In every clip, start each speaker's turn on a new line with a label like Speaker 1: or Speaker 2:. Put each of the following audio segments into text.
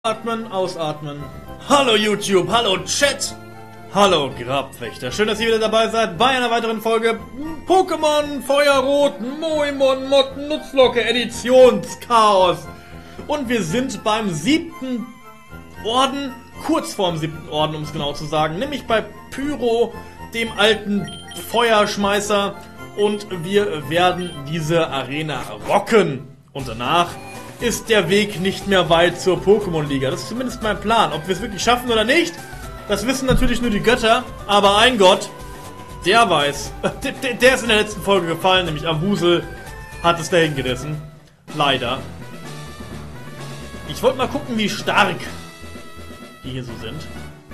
Speaker 1: Atmen, ausatmen. Hallo YouTube, hallo Chat, hallo Grabwächter. Schön, dass ihr wieder dabei seid bei einer weiteren Folge Pokémon Feuerrot Moimon Mod Nutzlocke Editionschaos. Und wir sind beim 7. Orden, kurz vorm 7. Orden, um es genau zu sagen. Nämlich bei Pyro, dem alten Feuerschmeißer. Und wir werden diese Arena rocken. Und danach ist der Weg nicht mehr weit zur Pokémon-Liga. Das ist zumindest mein Plan. Ob wir es wirklich schaffen oder nicht, das wissen natürlich nur die Götter. Aber ein Gott, der weiß. Der ist in der letzten Folge gefallen, nämlich Ambuzel hat es dahin gerissen. Leider. Ich wollte mal gucken, wie stark die hier so sind.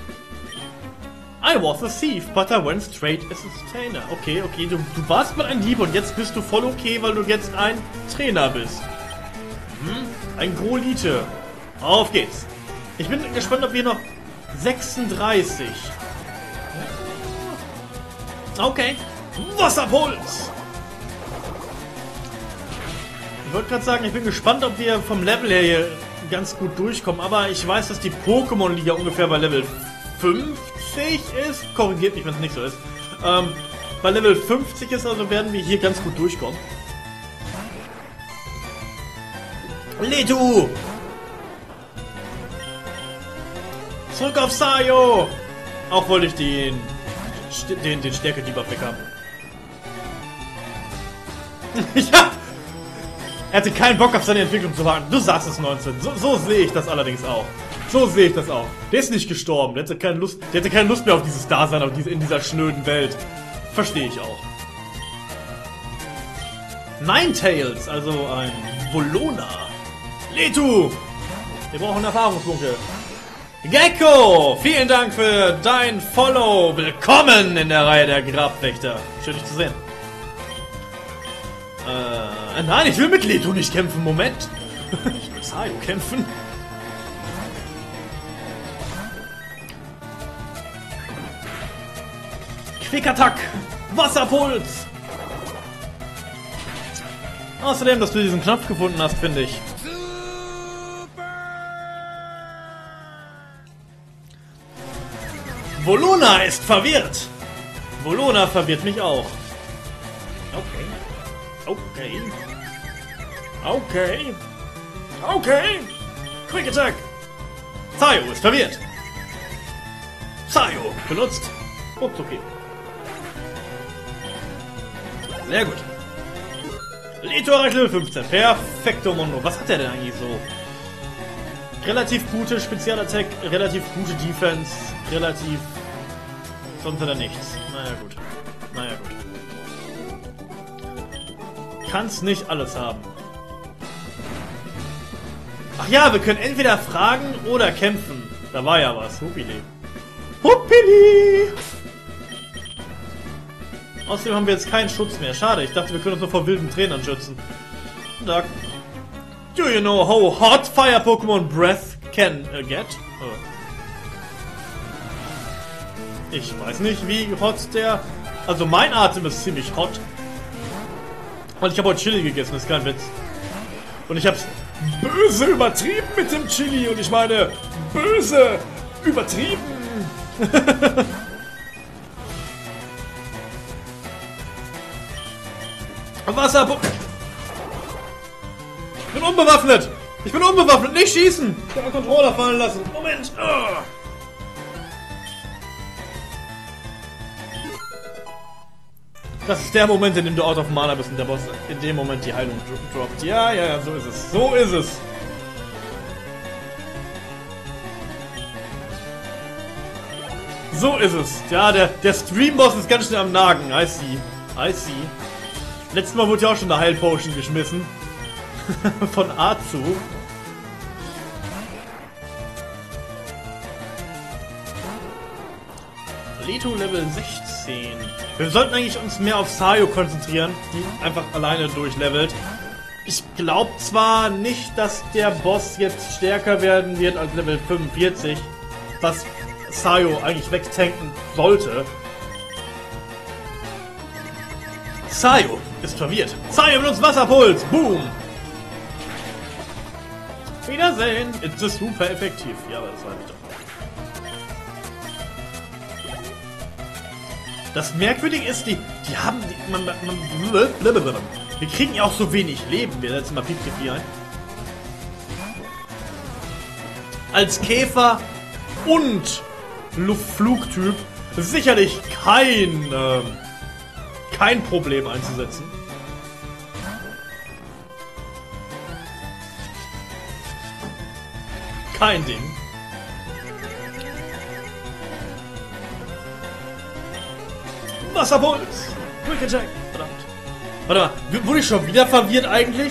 Speaker 1: I was a thief, but I went straight as a trainer. Okay, du warst mal ein Dieb und jetzt bist du voll okay, weil du jetzt ein Trainer bist. Ein Grolite. Auf geht's. Ich bin gespannt, ob wir noch 36. Okay. Wasserpuls. Ich wollte gerade sagen, ich bin gespannt, ob wir vom Level her hier ganz gut durchkommen. Aber ich weiß, dass die Pokémon-Liga ungefähr bei Level 50 ist. Korrigiert mich, wenn es nicht so ist. Bei Level 50 ist, also werden wir hier ganz gut durchkommen. Letu! Zurück auf Sayo! Auch wollte ich den Stärke-Debuff weg haben. Ja! Er hatte keinen Bock auf seine Entwicklung zu warten. Du sagst es 19. So sehe ich das allerdings auch. So sehe ich das auch. Der ist nicht gestorben. Der hatte keine Lust mehr auf dieses Dasein in dieser schnöden Welt. Verstehe ich auch. Ninetales, also ein Volona. Letu! Wir brauchen Erfahrungspunkte. Gecko! Vielen Dank für dein Follow. Willkommen in der Reihe der Grabwächter. Schön, dich zu sehen. Nein, ich will mit Letu nicht kämpfen. Moment. Ich will Sayo kämpfen. Quickattack! Wasserpuls! Außerdem, dass du diesen Knopf gefunden hast, finde ich. Volona ist verwirrt! Volona verwirrt mich auch. Okay. Quick Attack! Sayo ist verwirrt! Sayo benutzt. Ups, okay. Sehr gut. Leto erreicht Level 15. Perfekto Mondo. Was hat er denn eigentlich so? Relativ gute Spezialattack, relativ gute Defense, relativ... Sonst hat er nichts. Naja gut. Kann's nicht alles haben. Ach ja, wir können entweder fragen oder kämpfen. Da war ja was. Huppili. Huppili! Außerdem haben wir jetzt keinen Schutz mehr. Schade, ich dachte, wir können uns nur vor wilden Trainern schützen. Guten Tag. Do you know how hot fire Pokémon Breath can get? Ich weiß nicht, wie hot der... Also mein Atem ist ziemlich hot. Und ich habe heute Chili gegessen, das ist kein Witz. Und ich hab's böse übertrieben mit dem Chili. Und ich meine, böse übertrieben. Wasser... Ich bin unbewaffnet! Nicht schießen! Ich habe den Controller fallen lassen. Moment! Oh. Das ist der Moment, in dem du out of Mana bist und der Boss in dem Moment die Heilung droppt. Ja, so ist es. So ist es. So ist es. Ja, der Stream-Boss ist ganz schnell am Nagen. I see. Letztes Mal wurde ja auch schon eine Heilpotion geschmissen. Von Azu. Leto Level 16. Wir sollten eigentlich uns mehr auf Sayo konzentrieren, die einfach alleine durchlevelt. Ich glaube zwar nicht, dass der Boss jetzt stärker werden wird als Level 45, was Sayo eigentlich wegtanken sollte. Sayo ist verwirrt. Sayo benutzt Wasserpuls. Boom. Wiedersehen. Es ist super effektiv. Ja, aber das war nicht doch. Das Merkwürdige ist, die haben... wir kriegen ja auch so wenig Leben. Wir setzen mal Pipki ein. Als Käfer und Luftflugtyp sicherlich kein Problem einzusetzen. Kein Ding. Wasserpuls! Quick Attack! Verdammt. Warte mal, wurde ich schon wieder verwirrt eigentlich?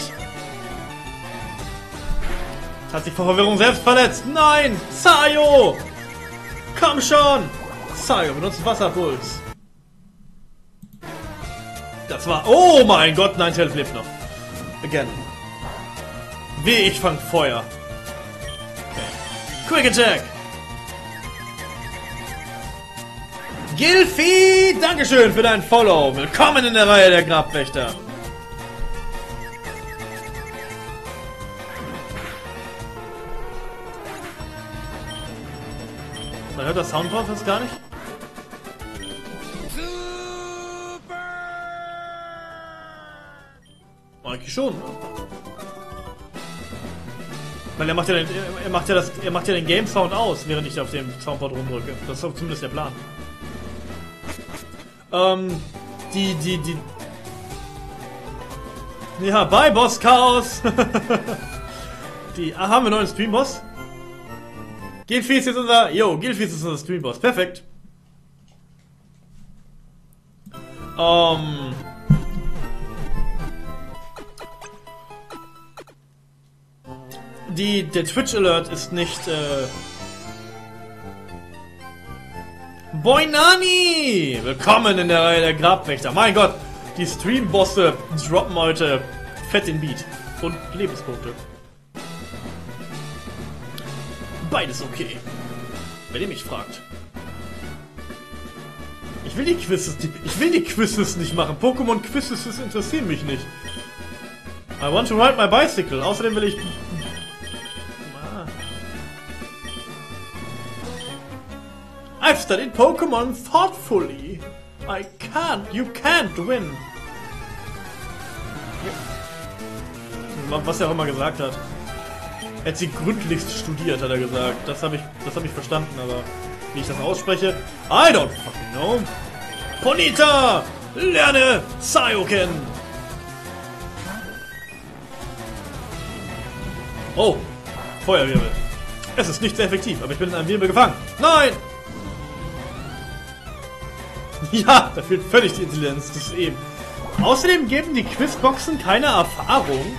Speaker 1: Hat sich vor Verwirrung selbst verletzt. Nein! Sayo! Komm schon! Sayo benutzt Wasserpuls. Das war... Oh mein Gott, nein, Tails lebt noch. Again. Wie, ich fang Feuer. Okay. Quick Attack! Gilfi, Dankeschön für dein Follow. Willkommen in der Reihe der Grabwächter. Man hört das Soundboard fast gar nicht. Eigentlich schon. Weil er macht ja den Game Sound aus, während ich auf dem Soundboard rumdrücke. Das ist zumindest der Plan. Ja, bye Boss Chaos. Haben wir einen neuen Streamboss? Gilfi ist jetzt unser... Gilfi ist unser Streamboss. Perfekt. Der Twitch Alert ist nicht, Boinani! Willkommen in der Reihe der Grabwächter. Mein Gott, die Streambosse droppen heute fett den Beat. Und Lebenspunkte. Beides okay. Wenn ihr mich fragt. Ich will die Quizzes nicht machen. Pokémon-Quizzes interessieren mich nicht. I want to ride my bicycle. Außerdem will ich... I've studied Pokémon thoughtfully. You can't win. Was er auch immer gesagt hat. Er hat sie gründlichst studiert, hat er gesagt. Das hab ich verstanden, aber wie ich das ausspreche, I don't fucking know. Ponyta! Lerne Sayo kennen! Oh, Feuerwirbel. Es ist nicht sehr effektiv, aber ich bin in einem Wirbel gefangen. Nein! Ja, da fehlt völlig die Intelligenz, das ist eben. Außerdem geben die Quizboxen keine Erfahrung.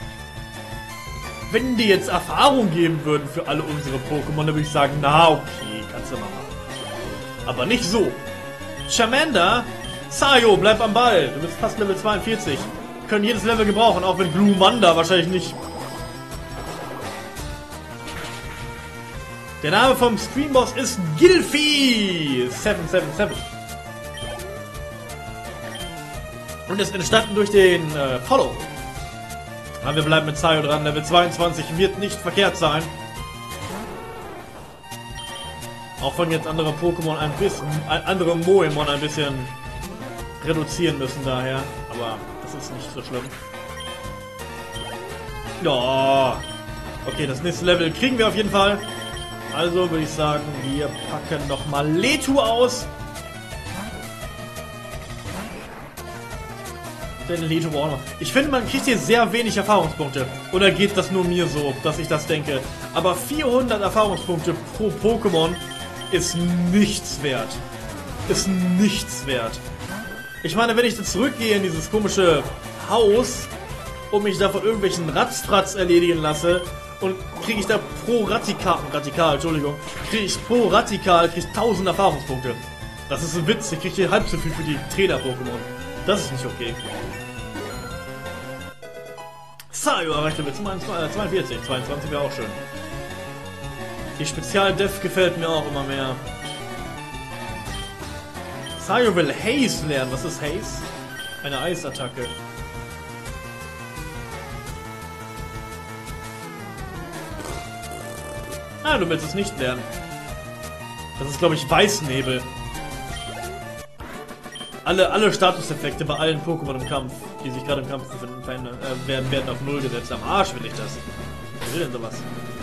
Speaker 1: Wenn die jetzt Erfahrung geben würden für alle unsere Pokémon, dann würde ich sagen, na okay, kannst du mal machen. Aber nicht so. Charmander, Sayo, bleib am Ball. Du bist fast Level 42. Wir können jedes Level gebrauchen, auch wenn Glumanda wahrscheinlich nicht. Der Name vom Streamboss ist Gilfi 777. Und ist entstanden durch den Follow. Aber wir bleiben mit Sayo dran. Level 22 wird nicht verkehrt sein. Auch wenn jetzt andere Pokémon andere Moemon ein bisschen reduzieren müssen daher. Aber das ist nicht so schlimm. Ja. Okay, das nächste Level kriegen wir auf jeden Fall. Also würde ich sagen, wir packen nochmal Letu aus. Ich finde, man kriegt hier sehr wenig Erfahrungspunkte. Oder geht das nur mir so, dass ich das denke? Aber 400 Erfahrungspunkte pro Pokémon ist nichts wert. Ist nichts wert. Ich meine, wenn ich da zurückgehe in dieses komische Haus und mich da von irgendwelchen Ratzfratz erledigen lasse und kriege ich da pro Radikal, Entschuldigung, kriege ich pro Radikal 1000 Erfahrungspunkte. Das ist ein Witz, ich kriege hier halb so viel für die Trainer-Pokémon. Das ist nicht okay. Sayo erreicht Level 42, 22 wäre auch schön. Die Spezial-Def gefällt mir auch immer mehr. Sayo will Haze lernen. Was ist Haze? Eine Eisattacke. Ah, du willst es nicht lernen. Das ist, glaube ich, Weißnebel. Alle Statuseffekte bei allen Pokémon im Kampf, die sich gerade im Kampf befinden, werden auf 0 gesetzt. Am Arsch will ich das. Wer will denn sowas?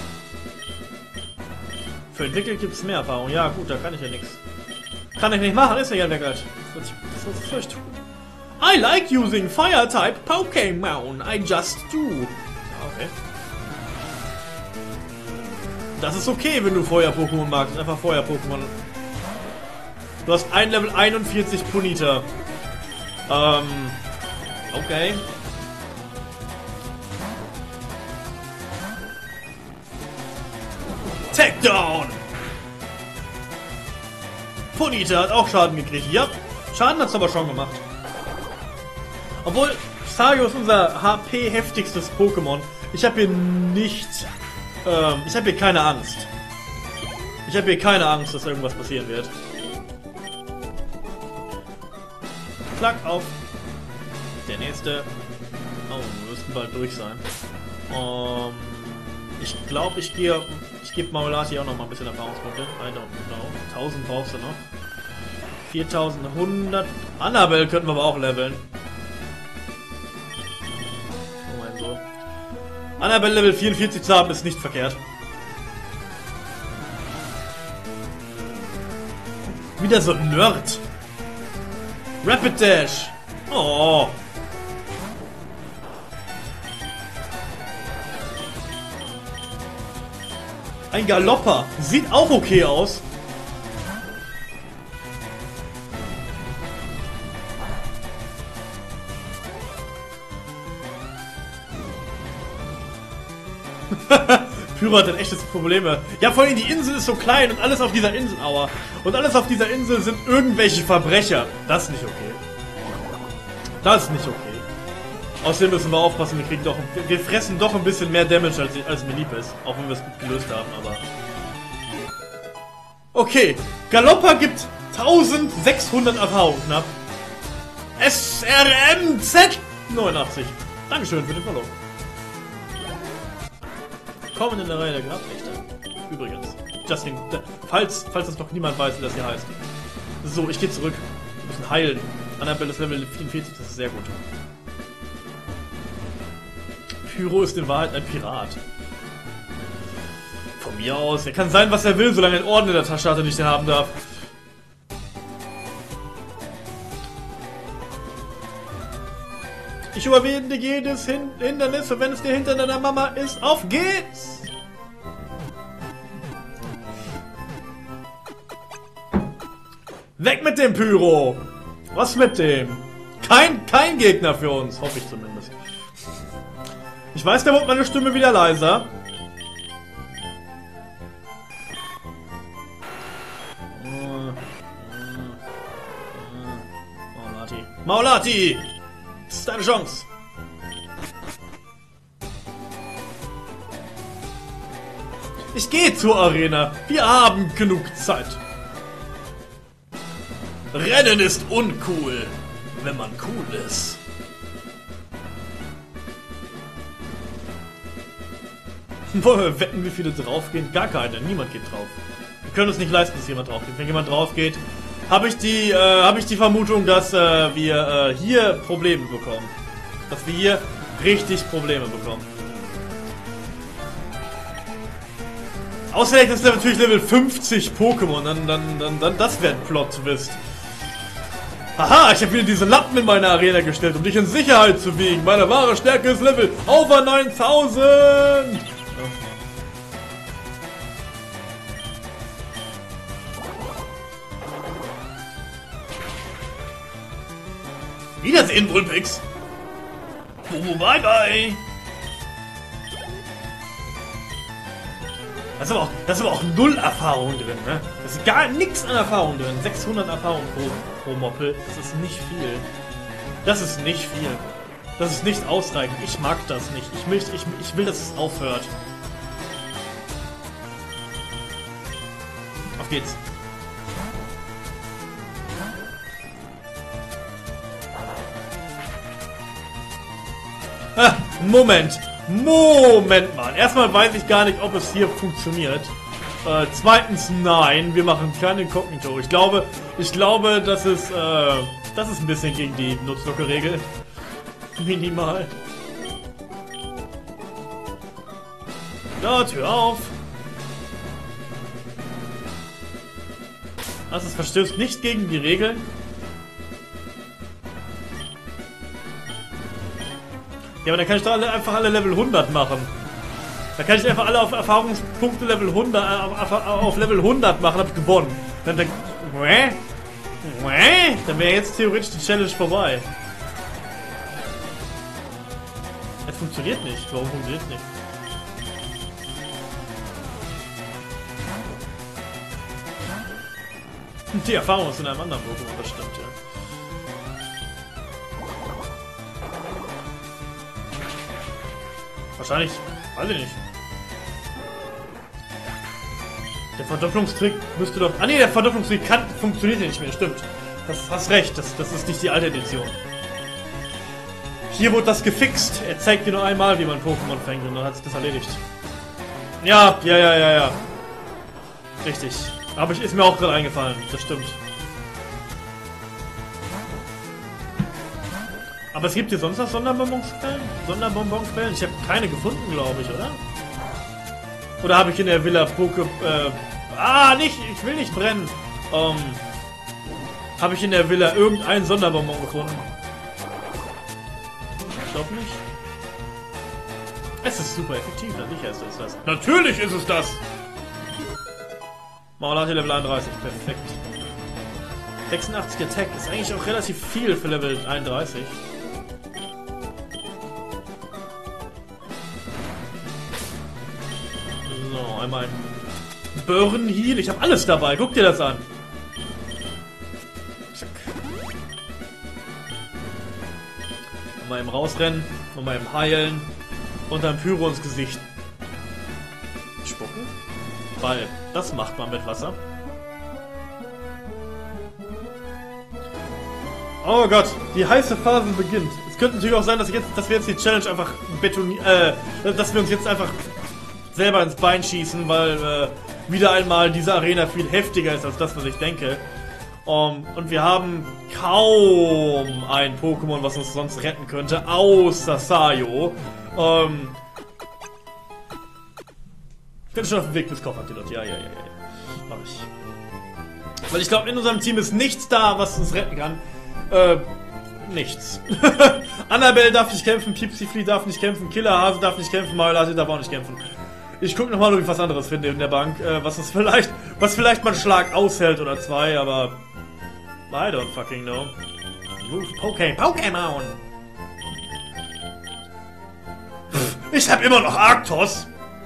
Speaker 1: Für entwickelt gibt es mehr Erfahrung. Ja, gut, da kann ich ja nichts. Kann ich nicht machen, ist ja entwickelt. Das ist fürchterlich. I like using Fire-type Pokémon. I just do. Okay. Das ist okay, wenn du Feuer-Pokémon magst. Einfach Feuer-Pokémon. Du hast ein Level 41 Ponyta. Okay. Takedown! Ponyta hat auch Schaden gekriegt. Ja, Schaden hat's aber schon gemacht. Obwohl, Sario ist unser HP-heftigstes Pokémon. Ich habe hier nicht... ich habe hier keine Angst. Ich habe hier keine Angst, dass irgendwas passieren wird. Klack auf. Der nächste. Oh, wir müssten bald durch sein. Ich glaube, ich gebe Maulati auch noch mal ein bisschen Erfahrungspunkte. I don't know. 1000 brauchst du noch. 4100. Annabelle könnten wir aber auch leveln. Oh mein Gott. Annabelle Level 44 zu haben ist nicht verkehrt. Wieder so ein Nerd. Rapid Dash. Oh. Ein Galopper. Sieht auch okay aus. Pyro hat ein echtes Probleme. Ja, vor allem die Insel ist so klein und alles auf dieser Insel, aua. Und alles auf dieser Insel sind irgendwelche Verbrecher. Das ist nicht okay. Das ist nicht okay. Außerdem müssen wir aufpassen, wir fressen doch ein bisschen mehr Damage, als mir lieb ist. Auch wenn wir es gut gelöst haben, aber... Okay, Galoppa gibt 1600 Erfahrung knapp. SRMZ 89. Dankeschön für den Follow. Kommen in der Reihe der Grabwächter. Übrigens, Justin, falls das noch niemand weiß, wie das hier heißt. So, ich gehe zurück. Wir müssen heilen. Annabelle ist Level 44, das ist sehr gut. Pyro ist in Wahrheit ein Pirat. Von mir aus. Er kann sein, was er will, solange er einen Orden in der Tasche hat, den ich den haben darf. Ich überwinde jedes Hindernis und wenn es dir hinter deiner Mama ist, auf geht's! Weg mit dem Pyro! Was mit dem? Kein Gegner für uns, hoffe ich zumindest. Ich weiß, da wird meine Stimme wieder leiser. Maulati. Maulati! Das ist deine Chance. Ich gehe zur Arena. Wir haben genug Zeit. Rennen ist uncool, wenn man cool ist. Wollen wir wetten, wie viele draufgehen? Gar keine. Niemand geht drauf. Wir können uns nicht leisten, dass jemand drauf geht. Wenn jemand drauf geht, habe ich die Vermutung, dass wir hier Probleme bekommen. Dass wir hier richtig Probleme bekommen. Außerdem ist das natürlich Level 50 Pokémon. Dann das wäre ein Plot-Twist. Haha, ich habe wieder diese Lappen in meine Arena gestellt, um dich in Sicherheit zu wiegen. Meine wahre Stärke ist Level over 9000. Wiedersehen, Vulpix! Bye bye! Da ist aber auch null Erfahrung drin, ne? Da ist gar nichts an Erfahrung drin. 600 Erfahrung pro Moppel. Das ist nicht viel. Das ist nicht viel. Das ist nicht ausreichend. Ich mag das nicht. Ich will, dass es aufhört. Auf geht's. Moment mal. Erstmal weiß ich gar nicht, ob es hier funktioniert. Zweitens, nein, wir machen kein Inkognito. Ich glaube, das ist ein bisschen gegen die Nutzlocke-Regel. Minimal. Ja, Tür auf. Also es verstößt nicht gegen die Regeln. Ja, aber dann kann ich doch einfach alle Level 100 machen. Da kann ich einfach alle auf Erfahrungspunkte Level 100, auf Level 100 machen, hab ich gewonnen. Dann wäre jetzt theoretisch die Challenge vorbei. Es funktioniert nicht. Warum funktioniert es nicht? Die Erfahrung ist in einem anderen Pokémon, das stimmt, ja. Wahrscheinlich, weiß ich nicht. Der Verdopplungstrick müsste doch... Ah ne, der Verdopplungstrick funktioniert ja nicht mehr, stimmt. Das hast recht, das ist nicht die alte Edition. Hier wurde das gefixt. Er zeigt dir nur einmal, wie man Pokémon fängt und dann hat sich das erledigt. Ja. Richtig. Aber ist mir auch gerade eingefallen, das stimmt. Aber es gibt hier sonst noch Sonderbonbonsquellen? Ich habe keine gefunden, glaube ich, oder? Oder habe ich in der Villa nicht! Ich will nicht brennen! Habe ich in der Villa irgendeinen Sonderbonbon gefunden? Ich glaube nicht. Es ist super effektiv, sicher ist es das. Natürlich ist es das! Maulati Level 31, perfekt. 86 Attack ist eigentlich auch relativ viel für Level 31. So, einmal ein Burn Heal. Ich habe alles dabei, guck dir das an. Zack. Mal im Rausrennen, nochmal im Heilen und dann Pyro ins Gesicht. Spucken? Weil das macht man mit Wasser. Oh Gott, die heiße Phase beginnt. Es könnte natürlich auch sein, dass wir jetzt die Challenge einfach dass wir uns jetzt einfach selber ins Bein schießen, weil wieder einmal diese Arena viel heftiger ist als das, was ich denke. Und wir haben kaum ein Pokémon, was uns sonst retten könnte, außer Sayo. Ich bin schon auf dem Weg bis Kopfantilot. Ja. Mach ich. Weil ich glaube, in unserem Team ist nichts da, was uns retten kann. Nichts. Annabelle darf nicht kämpfen, Pipsiflea darf nicht kämpfen, Killerhase darf nicht kämpfen, Maulati darf auch nicht kämpfen. Ich gucke nochmal, ob ich was anderes finde in der Bank, was vielleicht mal einen Schlag aushält oder zwei, aber I don't fucking know. Move Pokémon! Ich hab immer noch Arctos!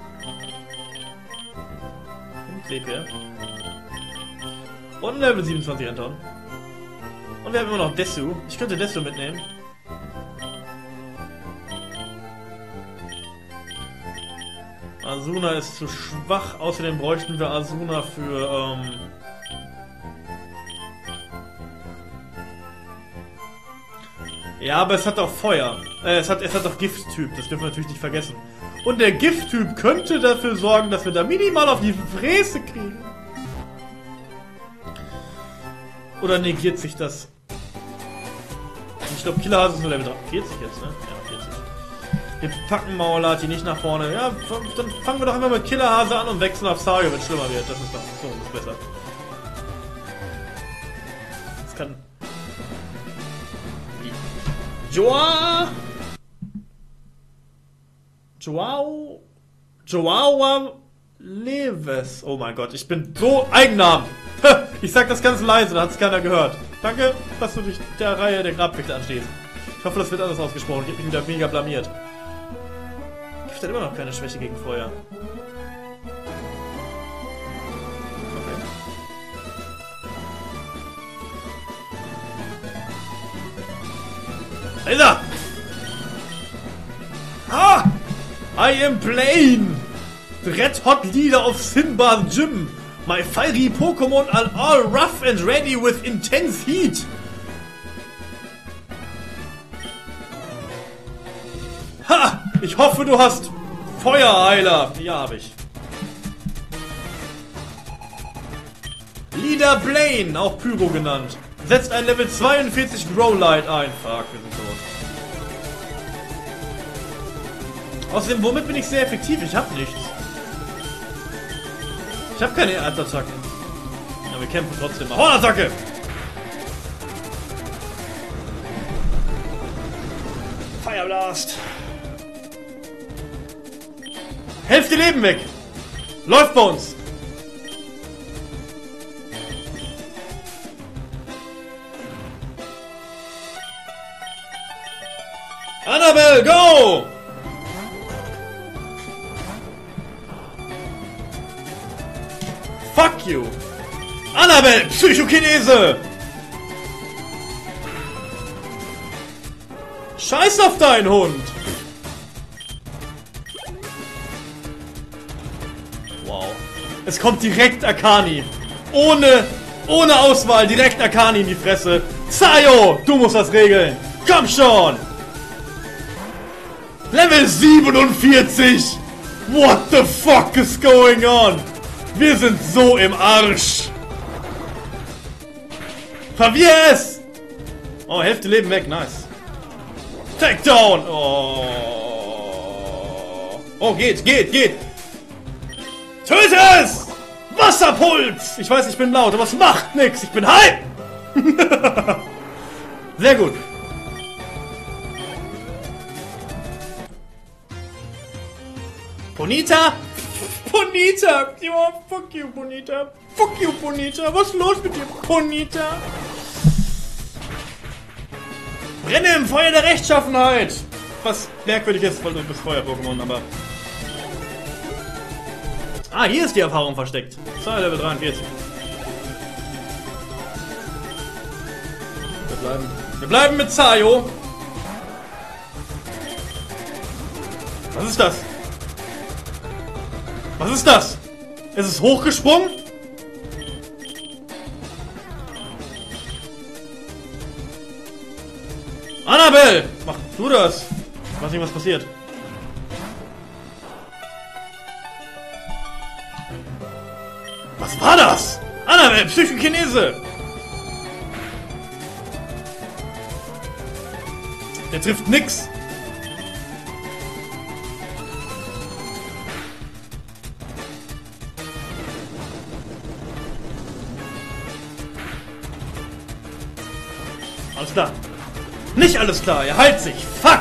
Speaker 1: CP. Und Level 27 Anton. Und wir haben immer noch Desu. Ich könnte Desu mitnehmen. Asuna ist zu schwach. Außerdem bräuchten wir Asuna für ja, aber es hat auch Feuer. Es hat auch Gifttyp. Das dürfen wir natürlich nicht vergessen. Und der Gifttyp könnte dafür sorgen, dass wir da minimal auf die Fräse kriegen. Oder negiert sich das? Ich glaube, Killerhase ist nur Level 40 jetzt, ne? Ja, 40. Wir packen Maulati nicht nach vorne. Ja, dann fangen wir doch einfach mit Killerhase an und wechseln auf Sayo, wenn es schlimmer wird. Das ist doch so, das ist besser. Das kann... Joao Leves. Oh mein Gott, ich bin so Eigennamen. Ich sag das ganz leise, da hat es keiner gehört. Danke, dass du dich der Reihe der Grabwächter anstehst. Ich hoffe, das wird anders ausgesprochen. Ich hab mich wieder mega blamiert. Gift hat immer noch keine Schwäche gegen Feuer. Okay. Alter! Ah! I am playing! The red hot leader of Sinbad Gym. My fiery Pokémon are all rough and ready with intense heat. Ha! Ich hoffe, du hast Feuerheiler. Ja, habe ich. Leader Blaine, auch Pyro genannt. Setzt ein Level 42 Growlite ein. Fuck, wir sind tot. Außerdem, womit bin ich sehr effektiv? Ich hab nichts. Ich hab keine Erdattacken. Ja, wir kämpfen trotzdem mal. Hornattacke! Fire Blast! Hälfte Leben weg! Läuft bei uns! Annabelle, go! Fuck you! Annabelle, Psychokinese! Scheiß auf deinen Hund! Wow. Es kommt direkt Akani. Ohne Auswahl, direkt Akani in die Fresse. Sayo, du musst das regeln. Komm schon! Level 47! What the fuck is going on? Wir sind so im Arsch! Verwirr es! Oh, Hälfte Leben weg, nice. Takedown! Oh. Oh, geht! Töte es! Wasserpuls! Ich weiß, ich bin laut, aber es macht nichts. Ich bin hype! Sehr gut. Bonita? Bonita! Oh, fuck you, Bonita! Fuck you, Bonita! Was ist los mit dir, Bonita? Brenne im Feuer der Rechtschaffenheit! Was merkwürdig ist, weil du bist Feuer-Pokémon, aber... Ah, hier ist die Erfahrung versteckt. So, Level 43. Wir bleiben mit Sayo. Was ist das? Was ist das? Ist es hochgesprungen? Annabelle! Mach du das! Ich weiß nicht, was passiert. Was war das? Annabelle, Psychokinese! Der trifft nix! Alles klar. Nicht alles klar, er heilt sich. Fuck!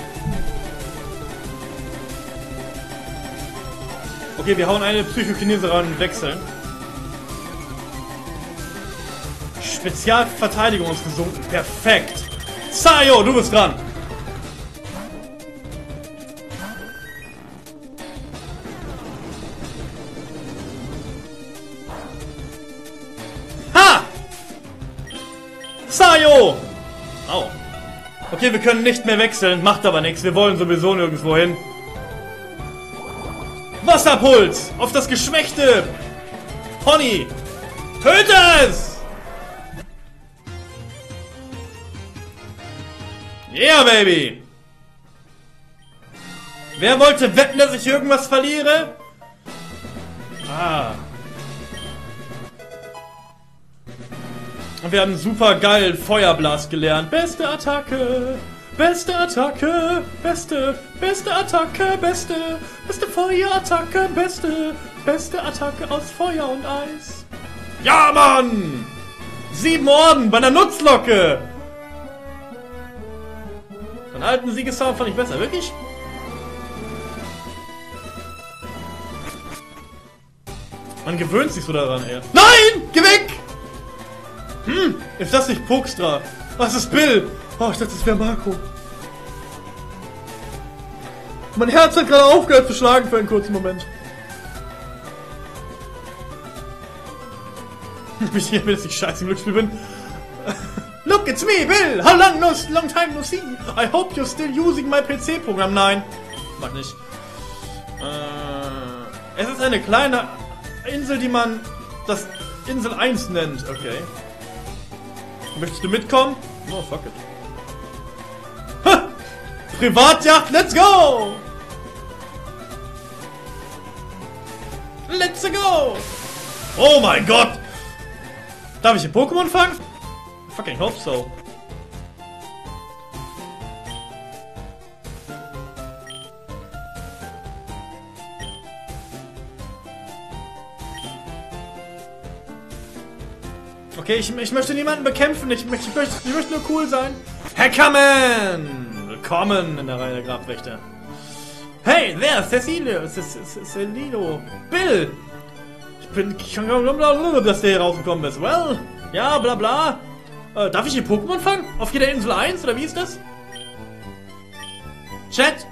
Speaker 1: Okay, wir hauen eine Psychokinese ran und wechseln. Spezialverteidigung ist gesunken. Perfekt. Sayo, du bist dran. Ha! Sayo! Au. Okay, wir können nicht mehr wechseln. Macht aber nichts. Wir wollen sowieso nirgendwo hin. Wasserpuls! Auf das geschwächte Pony! Töte es! Yeah, baby! Wer wollte wetten, dass ich irgendwas verliere? Ah. Und wir haben super geil Feuerblast gelernt. Beste Attacke! Beste Attacke! Beste Attacke! Beste Feuerattacke! Beste Attacke aus Feuer und Eis! Ja, Mann! 7 Orden bei einer Nutzlocke! Den alten Siegessound fand ich besser, wirklich? Man gewöhnt sich so daran, ey. Nein! Geh weg! Ist das nicht Puckstra? Was ist Bill? Oh, ich dachte, das wäre Marco. Mein Herz hat gerade aufgehört zu schlagen für einen kurzen Moment. Ich bin jetzt nicht scheiße im Glücksspiel bin. Look, it's me, Bill! How long time no see? I hope you're still using my PC-Programm. Nein, mach nicht. Es ist eine kleine Insel, die man das Insel 1 nennt. Okay. Möchtest du mitkommen? Oh, fuck it. Ha! Privatjacht, let's go! Let's go! Oh mein Gott! Darf ich ein Pokémon fangen? I fucking hope so. Okay, ich möchte niemanden bekämpfen. Ich möchte nur cool sein. Hackerman! Willkommen in der Reihe der Grabwächter. Hey, wer? Cecilio. Bill! Ich kann glauben, dass der hier rausgekommen ist. Well, ja, bla bla. Darf ich hier Pokémon fangen? Auf jeder Insel 1? Oder wie ist das? Chat?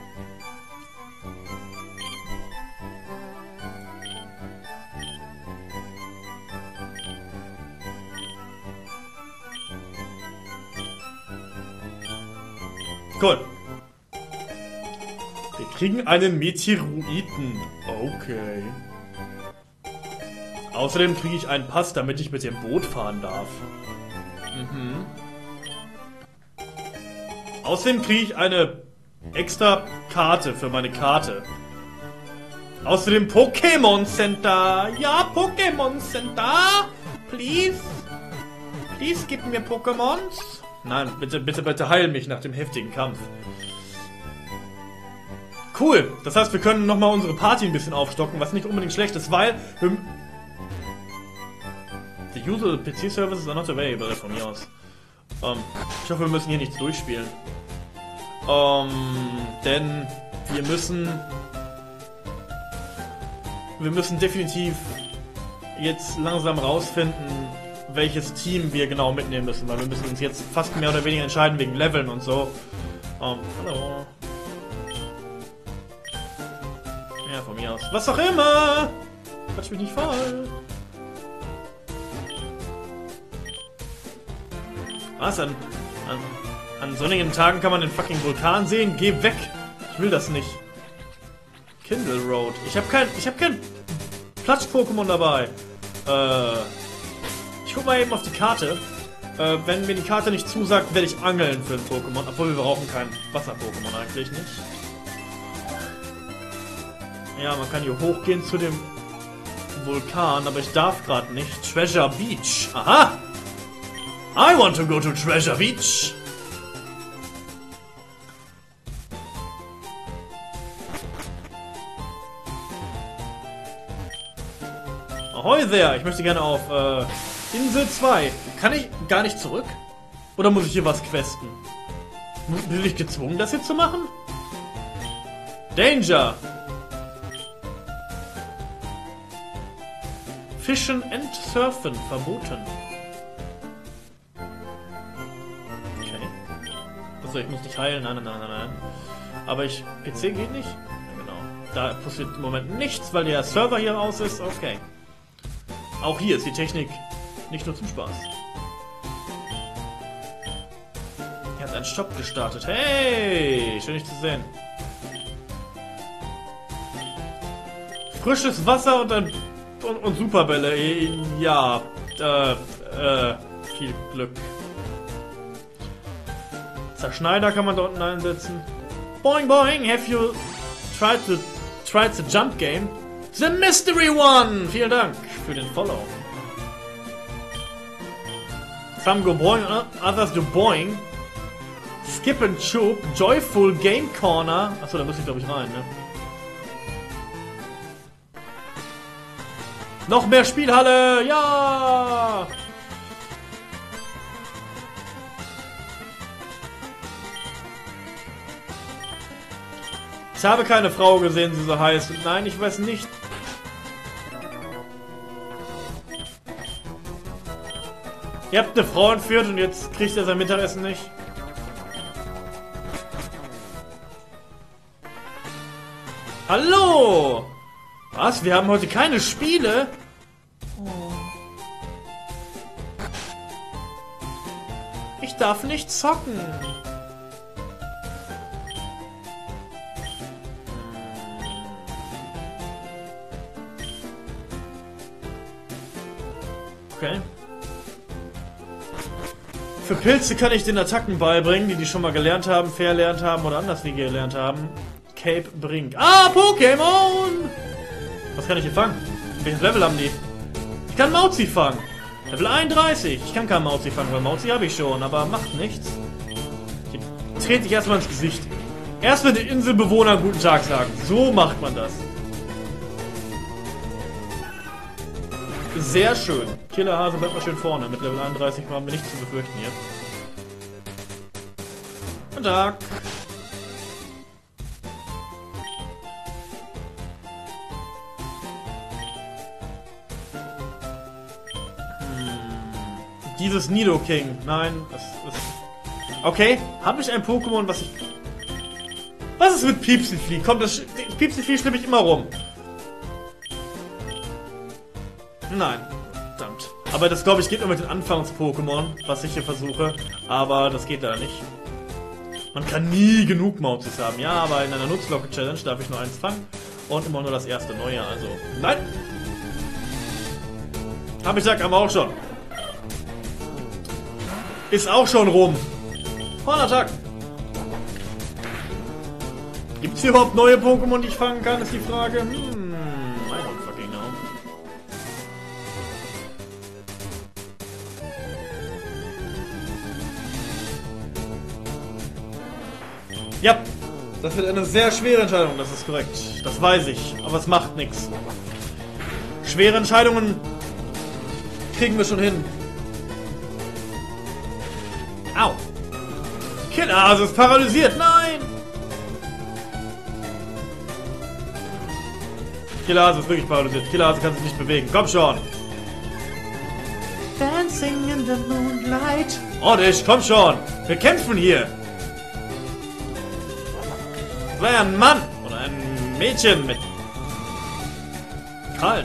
Speaker 1: Cool. Wir kriegen einen Meteoroiden. Okay. Außerdem kriege ich einen Pass, damit ich mit dem Boot fahren darf. Mhm. Außerdem kriege ich eine extra Karte für meine Karte. Außerdem Pokémon Center. Ja, Pokémon Center. Please. Please, gib mir Pokémons. Nein, bitte, bitte, bitte heil mich nach dem heftigen Kampf. Cool. Das heißt, wir können nochmal unsere Party ein bisschen aufstocken, was nicht unbedingt schlecht ist, weil... The usual PC services are not available von mir aus. Ich hoffe, wir müssen hier nichts durchspielen. Denn wir müssen definitiv jetzt langsam rausfinden, welches Team wir genau mitnehmen müssen, weil wir müssen uns jetzt fast mehr oder weniger entscheiden wegen Leveln und so. Hallo. Ja, von mir aus. Was auch immer! Quatsch mich nicht voll. Was? An sonnigen Tagen kann man den fucking Vulkan sehen? Geh weg! Ich will das nicht. Kindle Road. Ich hab kein Platsch-Pokémon dabei. Ich guck mal eben auf die Karte. Wenn mir die Karte nicht zusagt, werde ich angeln für ein Pokémon. Obwohl wir brauchen kein Wasser-Pokémon eigentlich nicht. Ja, man kann hier hochgehen zu dem Vulkan, aber ich darf gerade nicht. Treasure Beach. Aha! I want to go to Treasure Beach. Ahoi there! Ich möchte gerne auf Insel 2. Kann ich gar nicht zurück? Oder muss ich hier was questen? Bin ich gezwungen, das hier zu machen? Danger! Fischen and Surfen verboten. Okay. Also ich muss nicht heilen. Nein. Aber PC geht nicht? Ja, genau. Da passiert im Moment nichts, weil der Server hier raus ist. Okay. Auch hier ist die Technik nicht nur zum Spaß. Er hat einen Stopp gestartet. Hey! Schön, dich zu sehen. Frisches Wasser und Superbälle. Ja. Viel Glück. Zerschneider kann man da unten einsetzen. Boing boing! Have you tried the jump game? The Mystery One! Vielen Dank für den Follow. Some go boing, others do boing. Skip and Choop, Joyful Game Corner. Achso, da muss ich glaube ich rein, ne? Noch mehr Spielhalle! Ja! Ich habe keine Frau gesehen, die so heißt. Nein, ich weiß nicht. Ihr habt eine Frau entführt und jetzt kriegt er sein Mittagessen nicht. Hallo! Was? Wir haben heute keine Spiele? Oh. Ich darf nicht zocken. Okay. Für Pilze kann ich den Attacken beibringen, die schon mal gelernt haben, verlernt haben oder anders wie gelernt haben. Cape Brink. Ah, Pokémon! Was kann ich hier fangen? Welches Level haben die? Ich kann Mauzi fangen. Level 31. Ich kann keinen Mauzi fangen, weil Mauzi habe ich schon, aber macht nichts. Ich trete dich erstmal ins Gesicht. Erstmal den Inselbewohnern guten Tag sagen. So macht man das. Sehr schön. Killerhase bleibt mal schön vorne. Mit Level 31 haben wir nichts zu befürchten hier. Guten Tag. Dieses Nidoking. Nein, das ist... Okay, habe ich ein Pokémon, was ich... Was ist mit Piepsiflee? Komm, das Piepsiflee schlippe ich immer rum. Nein. Verdammt. Aber das, glaube ich, geht nur mit den Anfangs-Pokémon, was ich hier versuche. Aber das geht da nicht. Man kann nie genug Mauzis haben. Ja, aber in einer Nutzlocke-Challenge darf ich nur eins fangen. Und immer nur das erste neue, also... Nein! Hab ich gesagt, aber auch schon. Ist auch schon rum. Hornattack. Gibt es hier überhaupt neue Pokémon, die ich fangen kann, ist die Frage. I don't fucking know. Ja, das wird eine sehr schwere Entscheidung, das ist korrekt. Das weiß ich, aber es macht nichts. Schwere Entscheidungen kriegen wir schon hin. Au! Killerhase ist paralysiert! Nein! Killerhase ist wirklich paralysiert. Killerhase kann sich nicht bewegen. Komm schon! Dancing in the moonlight. Ordentlich, komm schon! Wir kämpfen hier! Das war ja ein Mann! Oder ein Mädchen mit Krallen.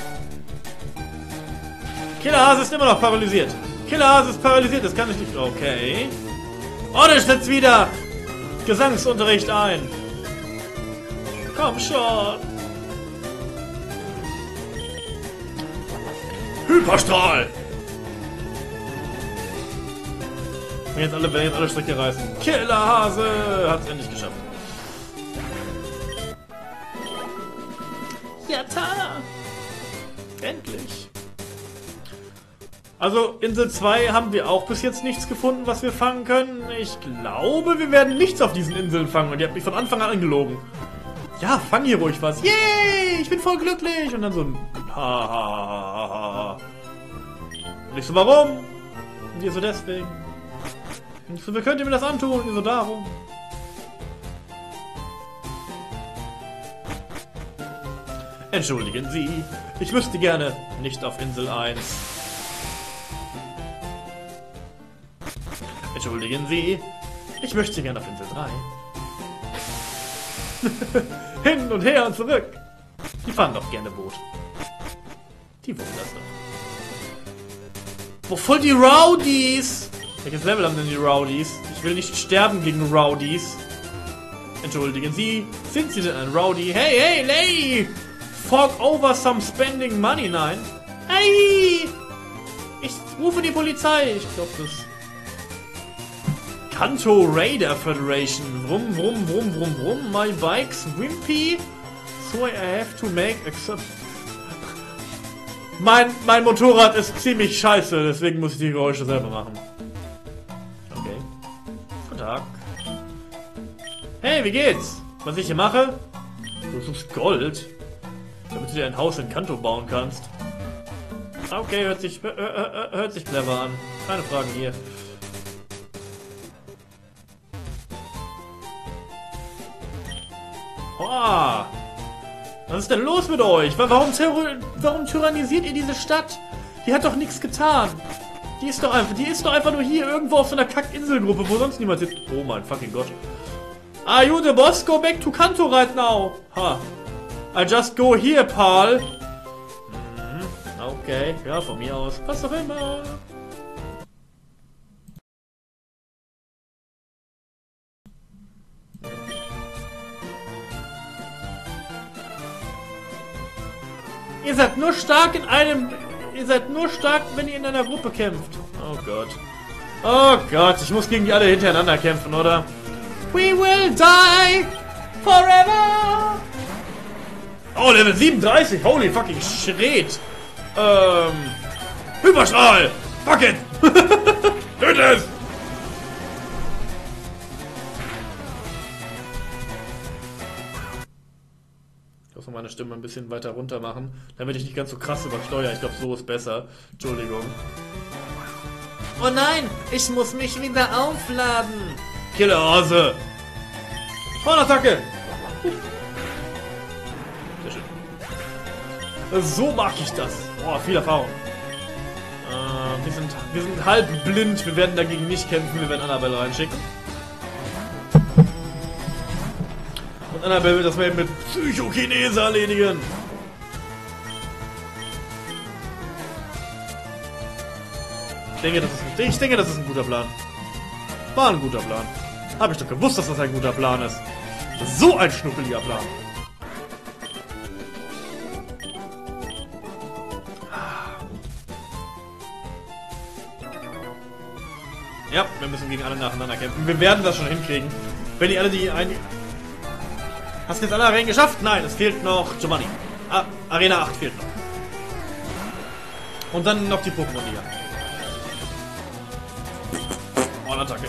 Speaker 1: Killerhase ist immer noch paralysiert. Killerhase ist paralysiert, das kann ich nicht... Okay. Ordentlich setzt wieder Gesangsunterricht ein. Komm schon. Hyperstrahl. Wenn jetzt alle Stricke reißen. Killerhase hat es endlich geschafft. Yatta. Endlich. Also, Insel 2 haben wir auch bis jetzt nichts gefunden, was wir fangen können. Ich glaube, wir werden nichts auf diesen Inseln fangen. Und ihr habt mich von Anfang an angelogen. Ja, fang hier ruhig was. Yay, ich bin voll glücklich. Und dann so ein... Ha. Und ich so, warum? Und ihr so, deswegen. Und ich so, wie könnt ihr mir das antun? Und ihr so, darum. Entschuldigen Sie, ich wüsste gerne nicht auf Insel 1. Entschuldigen Sie, ich möchte gerne auf Insel 3. Hin und her und zurück. Die fahren doch gerne Boot. Die wollen das doch. Wo voll die Rowdies! Welches Level haben denn die Rowdies? Ich will nicht sterben gegen Rowdies. Entschuldigen Sie, sind Sie denn ein Rowdy? Hey, hey, Lady! Fork over some spending money, nein. Hey! Ich rufe die Polizei. Ich glaube, das... Kanto Raider Federation. Wrum, wrum, wrum, wrum, wrum. My bike's wimpy. So I have to make accept. Mein Motorrad ist ziemlich scheiße, deswegen muss ich die Geräusche selber machen. Okay. Guten Tag. Hey, wie geht's? Was ich hier mache? Du suchst Gold, damit du dir ein Haus in Kanto bauen kannst. Okay, hört sich clever an. Keine Fragen hier. Boah. Was ist denn los mit euch? Warum tyrannisiert ihr diese Stadt? Die hat doch nichts getan. Die ist doch einfach nur hier irgendwo auf so einer Kack-Inselgruppe, wo sonst niemand sitzt. Oh mein fucking Gott. Are you the boss? Go back to Kanto right now. Ha. I just go here, pal. Okay, ja, von mir aus. Was auch immer. Ihr seid nur stark wenn ihr in einer Gruppe kämpft. Oh Gott. Oh Gott, ich muss gegen die alle hintereinander kämpfen, oder? We will die forever. Oh, Level 37. Holy fucking shit. Hyperstrahl! Fuck it! Töte es! Ich muss meine Stimme ein bisschen weiter runter machen, damit ich nicht ganz so krass übersteuere. Ich glaube, so ist besser. Entschuldigung. Oh nein, ich muss mich wieder aufladen. Killerhase. Hornattacke. Sehr schön. So mag ich das. Boah, viel Erfahrung. Wir sind halb blind. Wir werden dagegen nicht kämpfen. Wir werden Annabelle reinschicken. Und Annabelle wird das mal eben mit Psychokinese erledigen. Ich denke, das ist ein guter Plan. War ein guter Plan. Habe ich doch gewusst, dass das ein guter Plan ist. So ein schnuckeliger Plan. Ja, wir müssen gegen alle nacheinander kämpfen. Wir werden das schon hinkriegen. Wenn die alle Hast du jetzt alle Arenen geschafft? Nein, es fehlt noch Giovanni. Arena 8 fehlt noch. Und dann noch die Pokémon-Liga. Attacke.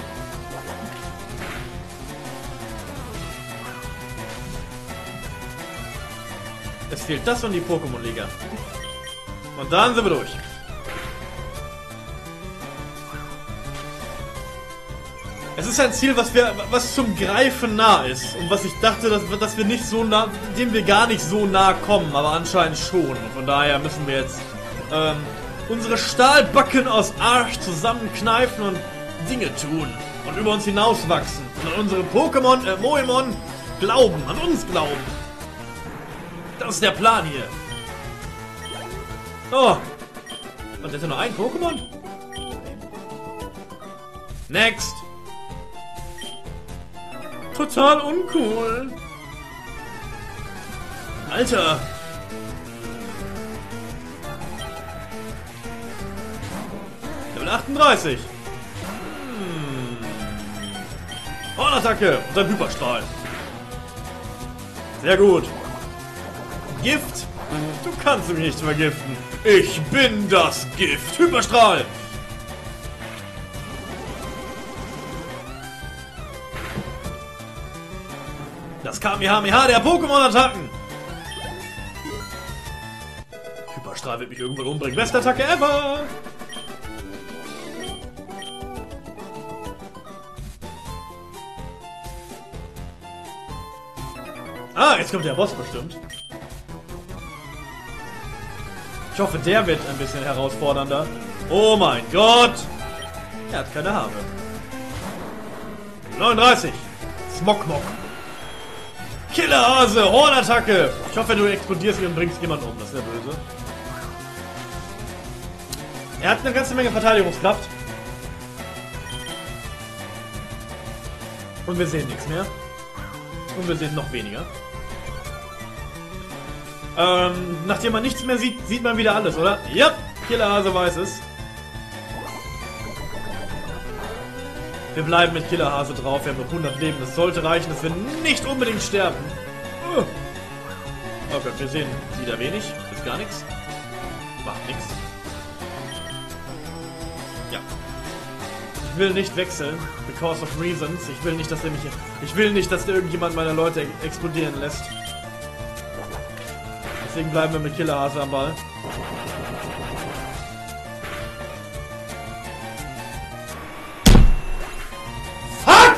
Speaker 1: Es fehlt das und die Pokémon-Liga. Und dann sind wir durch. Es ist ein Ziel, was zum Greifen nah ist. Und was ich dachte, dass wir nicht so nah, dem wir gar nicht so nah kommen, aber anscheinend schon. Und von daher müssen wir jetzt unsere Stahlbacken aus Arsch zusammenkneifen und Dinge tun und über uns hinauswachsen und an unsere Pokémon, Moemon glauben, an uns glauben. Das ist der Plan hier. Oh. Und ist ja nur ein Pokémon? Next. Total uncool. Alter. Level 38. Hornattacke und dann Hyperstrahl. Sehr gut. Gift? Du kannst mich nicht vergiften. Ich bin das Gift. Hyperstrahl. Das Kamehameha der Pokémon-Attacken. Hyperstrahl wird mich irgendwann umbringen. Beste Attacke ever. Ah, jetzt kommt der Boss bestimmt. Ich hoffe, der wird ein bisschen herausfordernder. Oh mein Gott! Er hat keine Haare. 39. Smogmog. Killerhase, Hornattacke. Ich hoffe, du explodierst und bringst jemanden um. Das wäre böse. Er hat eine ganze Menge Verteidigungskraft. Und wir sehen nichts mehr. Und wir sehen noch weniger. Nachdem man nichts mehr sieht, sieht man wieder alles, oder? Ja, Killerhase weiß es. Wir bleiben mit Killerhase drauf. Wir haben noch 100 Leben. Das sollte reichen, dass wir nicht unbedingt sterben. Oh Gott, wir sehen wieder wenig. Ist gar nichts. Macht nichts. Ja. Ich will nicht wechseln. Because of reasons. Ich will nicht, dass irgendjemand meiner Leute explodieren lässt. Deswegen bleiben wir mit Killerhase am Ball. Fuck!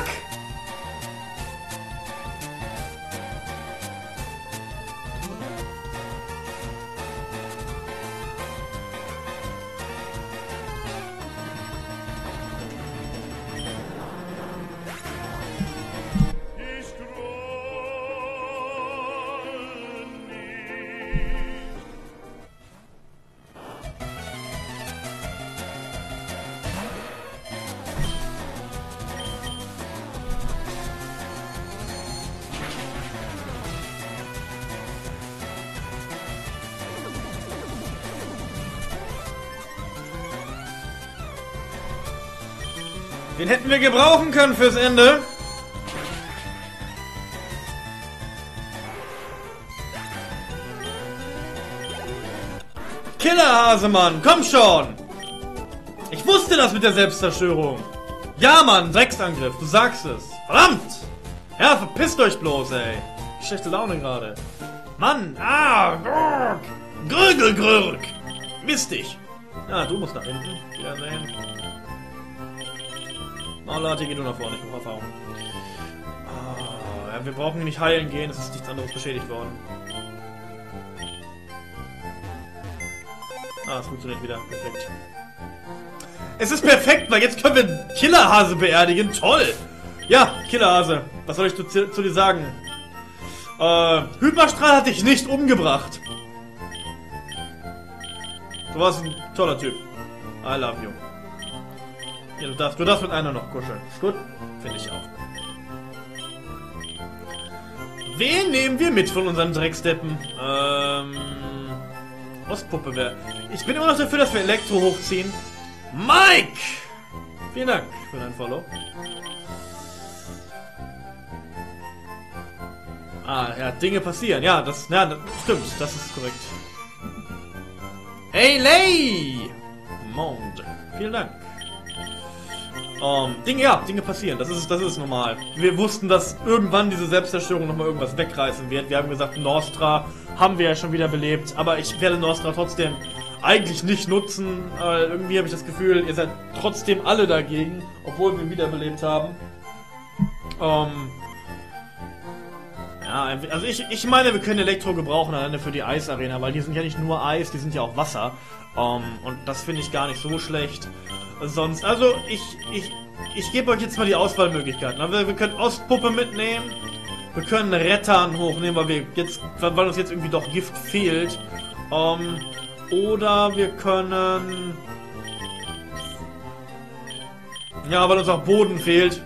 Speaker 1: Den hätten wir gebrauchen können fürs Ende. Killerhase, Mann, komm schon! Ich wusste das mit der Selbstzerstörung. Ja, Mann, Drecksangriff, du sagst es. Verdammt! Ja, verpisst euch bloß, ey. Schlechte Laune gerade. Mann, Grürk. Mistig. Ja, du musst nach hinten. Wiedersehen. Maulati, geh du nach vorne, ich brauche Erfahrung. Ja, wir brauchen nicht heilen gehen, es ist nichts anderes beschädigt worden. Es funktioniert wieder. Perfekt. Es ist perfekt, weil jetzt können wir Killerhase beerdigen. Toll! Ja, Killerhase. Was soll ich zu dir sagen? Hyperstrahl hat dich nicht umgebracht. Du warst ein toller Typ. I love you. Ja, du darfst mit einer noch kuscheln. Ist gut? Finde ich auch. Wen nehmen wir mit von unseren Drecksteppen? Ostpuppe wäre. Ich bin immer noch dafür, dass wir Elektro hochziehen. Mike! Vielen Dank für dein Follow. Ja, Dinge passieren. Ja, das stimmt. Das ist korrekt. Hey, Lay! Mond. Vielen Dank. Dinge passieren. Das ist normal. Wir wussten, dass irgendwann diese Selbstzerstörung nochmal irgendwas wegreißen wird. Wir haben gesagt, Nostra haben wir ja schon wieder belebt. Aber ich werde Nostra trotzdem eigentlich nicht nutzen. Irgendwie habe ich das Gefühl, ihr seid trotzdem alle dagegen, obwohl wir wiederbelebt haben. Ja, also ich meine, wir können Elektro gebrauchen alleine für die Eisarena, weil die sind ja nicht nur Eis, die sind ja auch Wasser. Und das finde ich gar nicht so schlecht. Sonst, also ich gebe euch jetzt mal die Auswahlmöglichkeiten. Also wir können Ostpuppe mitnehmen, wir können Rettern hochnehmen, weil uns jetzt irgendwie doch Gift fehlt. Oder wir können... Ja, weil uns auch Boden fehlt.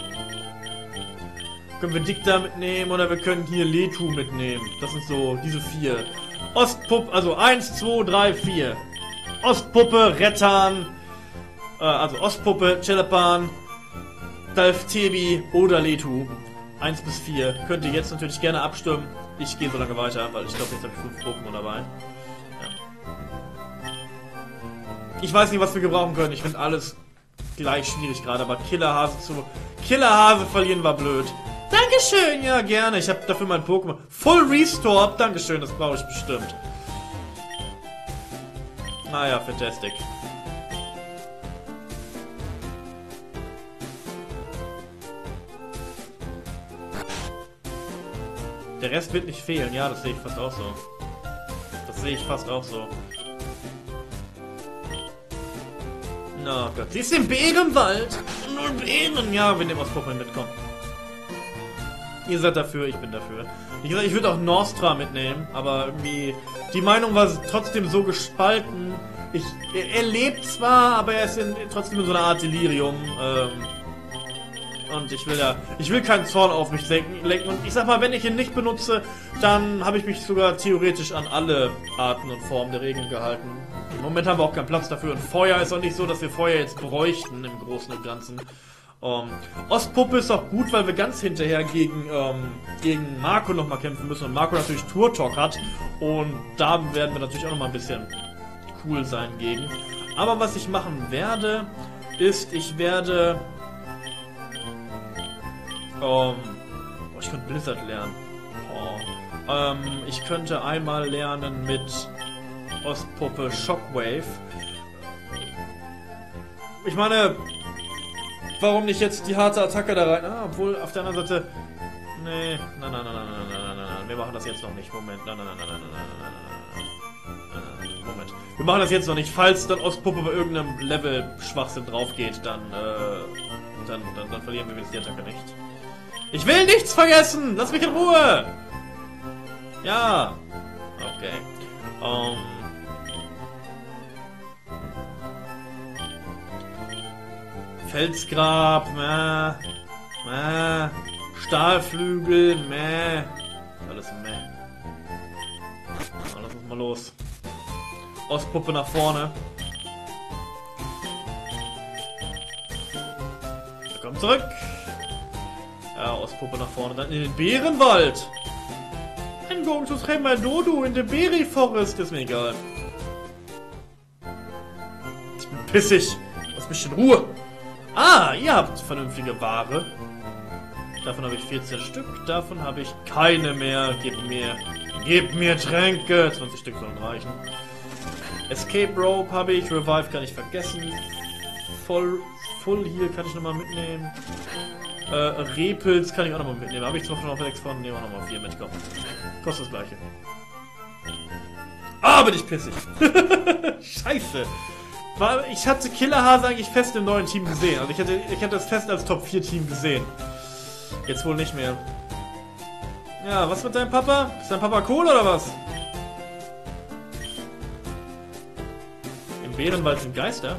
Speaker 1: Können wir Dicta mitnehmen oder wir können hier Letu mitnehmen. Das sind so diese 4. Ostpuppe, also 1, 2, 3, 4. Ostpuppe, Rettern, also Ostpuppe, Chelapan, Dalftebi oder Letu. 1 bis 4. Könnt ihr jetzt natürlich gerne abstimmen. Ich gehe so lange weiter, weil ich glaube, jetzt habe ich 5 Pokémon dabei. Ja. Ich weiß nicht, was wir gebrauchen können. Ich finde alles gleich schwierig gerade, aber Killerhase verlieren war blöd. Dankeschön, ja gerne. Ich habe dafür mein Pokémon Full Restore. Dankeschön, das brauche ich bestimmt. Naja, fantastic. Der Rest wird nicht fehlen. Ja, das sehe ich fast auch so. Das sehe ich fast auch so. Na Gott, sie ist im Bärenwald. Nur Bären. Ja, wenn ihr aus Pokémon mitkommt. Ihr seid dafür, ich bin dafür. Wie gesagt, ich würde auch Nostra mitnehmen, aber irgendwie... Die Meinung war trotzdem so gespalten. Er lebt zwar, aber er ist trotzdem in so einer Art Delirium. Und ich will keinen Zorn auf mich lenken. Und ich sag mal, wenn ich ihn nicht benutze, dann habe ich mich sogar theoretisch an alle Arten und Formen der Regeln gehalten. Im Moment haben wir auch keinen Platz dafür. Und Feuer ist auch nicht so, dass wir Feuer jetzt bräuchten im Großen und Ganzen. Ostpuppe ist auch gut, weil wir ganz hinterher gegen Marco nochmal kämpfen müssen und Marco natürlich Turtok hat und da werden wir natürlich auch nochmal ein bisschen cool sein gegen. Aber was ich machen werde, ist, ich werde ich könnte Blizzard lernen. Ich könnte einmal lernen mit Ostpuppe Shockwave. Ich meine, warum nicht jetzt die harte Attacke da rein? Obwohl, auf der anderen Seite... Nee, nein. Wir machen das jetzt noch nicht. Moment, nein. Moment. Wir machen das jetzt noch nicht. Falls dann Ostpuppe bei irgendeinem Level Schwachsinn drauf geht, dann verlieren wir jetzt die Attacke nicht. Ich will nichts vergessen! Lass mich in Ruhe! Ja. Okay. Felsgrab, Stahlflügel, alles lass uns mal los. Ostpuppe nach vorne. Willkommen zurück. Ja, Ostpuppe nach vorne, dann in den Bärenwald. I'm going to train my Dodo in the Berry Forest. Ist mir egal. Ich bin pissig. Lasst mich in Ruhe. Ah, ihr habt vernünftige Ware. Davon habe ich 14 Stück. Davon habe ich keine mehr. Gebt mir Tränke. 20 Stück sollen reichen. Escape Rope habe ich. Revive kann ich vergessen. Full Heal kann ich nochmal mitnehmen. Repels kann ich auch nochmal mitnehmen. Habe ich zwar schon auf 6 von. Nehmen wir nochmal 4 mit. Komm. Kostet das gleiche. Ah, bin ich pissig. Scheiße. Ich hatte Killerhase eigentlich fest im neuen Team gesehen. Also ich hätte das fest als Top 4 Team gesehen. Jetzt wohl nicht mehr. Ja, was mit deinem Papa? Ist dein Papa cool oder was? Im Bärenwald sind Geister.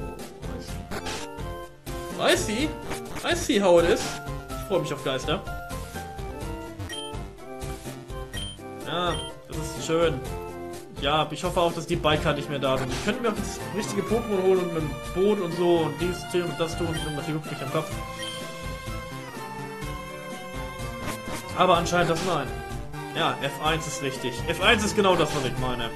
Speaker 1: I see how it is. Ich freue mich auf Geister. Ja, das ist schön. Ja, ich hoffe auch, dass die Biker nicht mehr da sind. Ich könnte mir auch das richtige Pokémon holen und mit dem Boot und so und dies tun und das tun und irgendwas juckt mich am Kopf. Aber anscheinend das nein. Ja, F1 ist richtig. F1 ist genau das, was ich meine.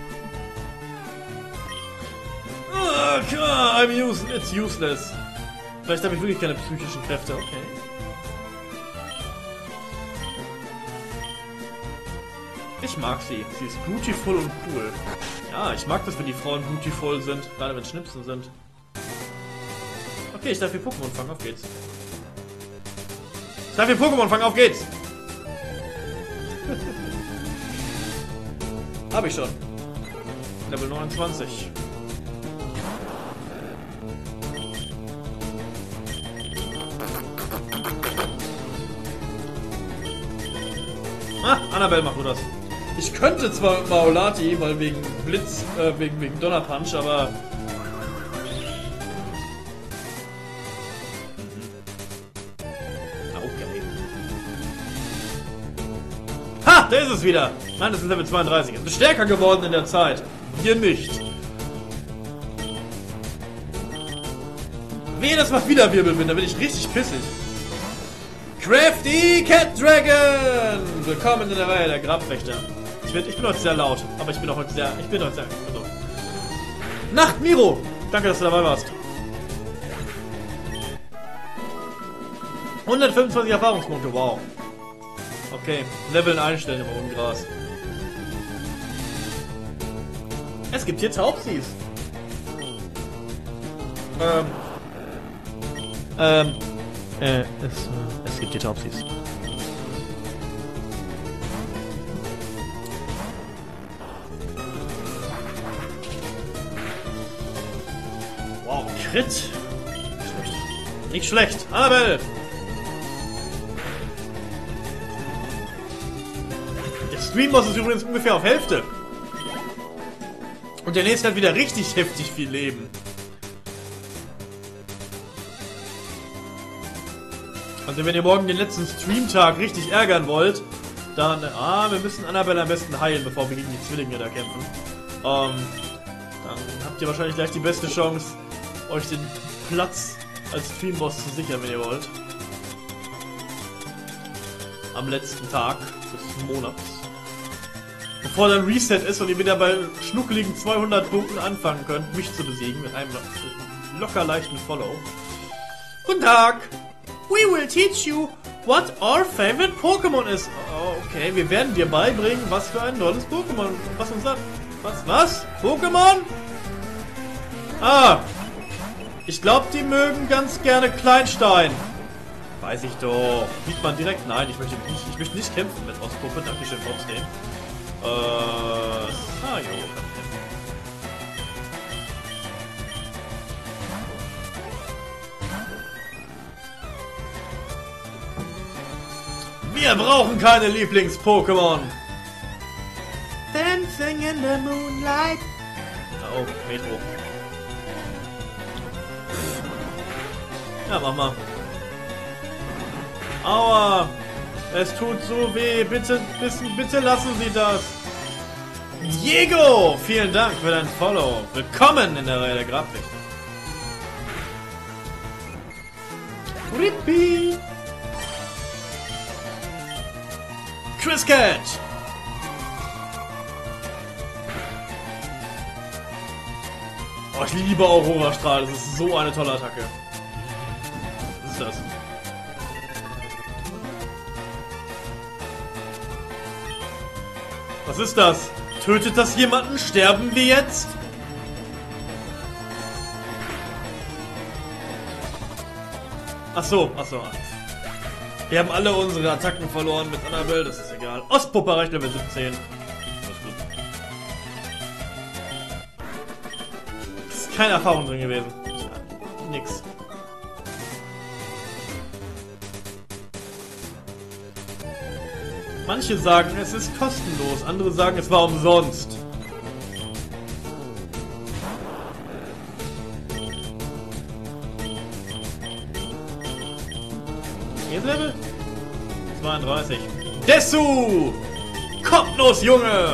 Speaker 1: Okay, it's useless. Vielleicht habe ich wirklich keine psychischen Kräfte, okay. Ich mag sie. Sie ist beautiful und cool. Ja, ich mag das, wenn die Frauen beautiful sind. Gerade wenn Schnipsen sind. Okay, ich darf hier Pokémon fangen. Auf geht's. Ich darf hier Pokémon fangen. Auf geht's. Hab ich schon. Level 29. Ah, Annabelle, mach du das. Ich könnte zwar mit Maolati, weil wegen Blitz, wegen Donnerpunch, aber... Okay. Ha, da ist es wieder. Nein, das ist Level 32. Es ist stärker geworden in der Zeit. Hier nicht. Wehe, das macht wieder Wirbelwind, da bin ich richtig pissig. Crafty Cat Dragon! Willkommen in der Reihe der Grabwächter. Ich bin heute sehr laut, aber ich bin heute sehr... Also. Nacht, Miro! Danke, dass du dabei warst. 125 Erfahrungspunkte, wow. Okay, Leveln einstellen im Ungras. Es gibt hier Taubsis. Es gibt hier Taubsis. Wow, Crit. Nicht schlecht. Annabelle! Der Streamboss ist übrigens ungefähr auf Hälfte. Und der nächste hat wieder richtig heftig viel Leben. Also wenn ihr morgen den letzten Streamtag richtig ärgern wollt, dann, wir müssen Annabelle am besten heilen, bevor wir gegen die Zwillinge da kämpfen. Dann habt ihr wahrscheinlich gleich die beste Chance, euch den Platz als Streamboss zu sichern, wenn ihr wollt. Am letzten Tag des Monats. Bevor dann Reset ist und ihr wieder bei schnuckeligen 200 Punkten anfangen könnt, mich zu besiegen mit einem locker leichten Follow. Guten Tag! We will teach you what our favorite Pokémon is. Okay, wir werden dir beibringen, was für ein tolles Pokémon. Was uns sagt. Was? Pokémon? Ah. Ich glaube, die mögen ganz gerne Kleinstein. Weiß ich doch. Sieht man direkt? Nein, ich möchte nicht kämpfen mit Ostpuppe. Dankeschön trotzdem. Sayo. Wir brauchen keine Lieblings-Pokémon. Dancing in the moonlight. Oh, Metro. Ja, mach mal. Aua. Es tut so weh. Bitte lassen Sie das. Diego, vielen Dank für dein Follow. Willkommen in der Reihe der Grabwächter. Rippi. Chris Cat! Oh, ich liebe Aurora-Strahl. Das ist so eine tolle Attacke. Was ist das? Was ist das? Tötet das jemanden? Sterben wir jetzt? Ach so. Wir haben alle unsere Attacken verloren mit Annabelle, das ist egal. Ostpuppe erreicht Level 17. Alles gut. Ist keine Erfahrung drin gewesen. Tja, nix. Manche sagen, es ist kostenlos, andere sagen, es war umsonst. Jetzt Level? 32. Desu! Kopflos, Junge!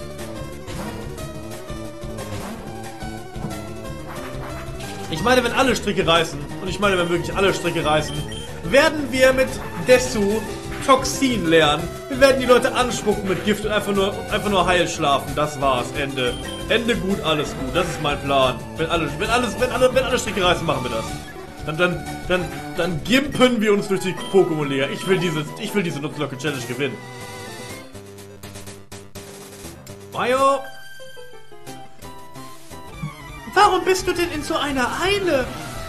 Speaker 1: Ich meine, wenn alle Stricke reißen, und ich meine, wenn wirklich alle Stricke reißen, werden wir mit Desu Toxin lernen. Wir werden die Leute anspucken mit Gift und einfach nur heil schlafen. Das war's. Ende. Ende gut, alles gut. Das ist mein Plan. Wenn alle Stricke reißen, machen wir das. Dann gimpen wir uns durch die Pokémon-Liga. Ich will diese Nutzlocke-Challenge gewinnen. Mayo! Warum bist du denn in so einer Eile?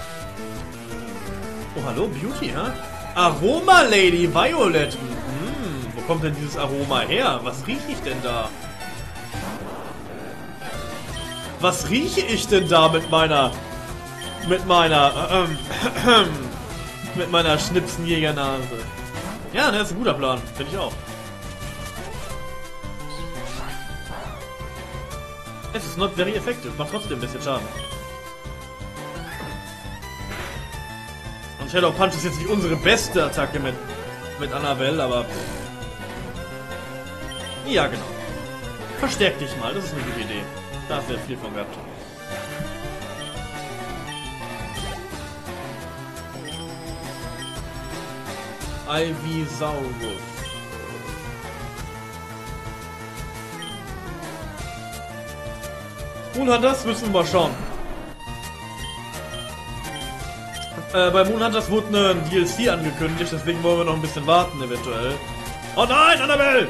Speaker 1: Oh, hallo, Beauty, hä? Aroma Lady Violet. Wo kommt denn dieses Aroma her? Was rieche ich denn da? Was rieche ich denn da mit meiner Schnipsenjägernase? Ja, das ist ein guter Plan. Finde ich auch. Es ist not very effective. Macht trotzdem ein bisschen Schaden. Und Shadow Punch ist jetzt nicht unsere beste Attacke mit Annabelle, aber... Ja, genau. Verstärk dich mal. Das ist eine gute Idee. Da hast du jetzt viel von gehabt. Ivysaurus. Moonhunters müssen wir mal schauen. Bei Moonhunters wurde ein DLC angekündigt, deswegen wollen wir noch ein bisschen warten eventuell. Oh nein, Annabelle!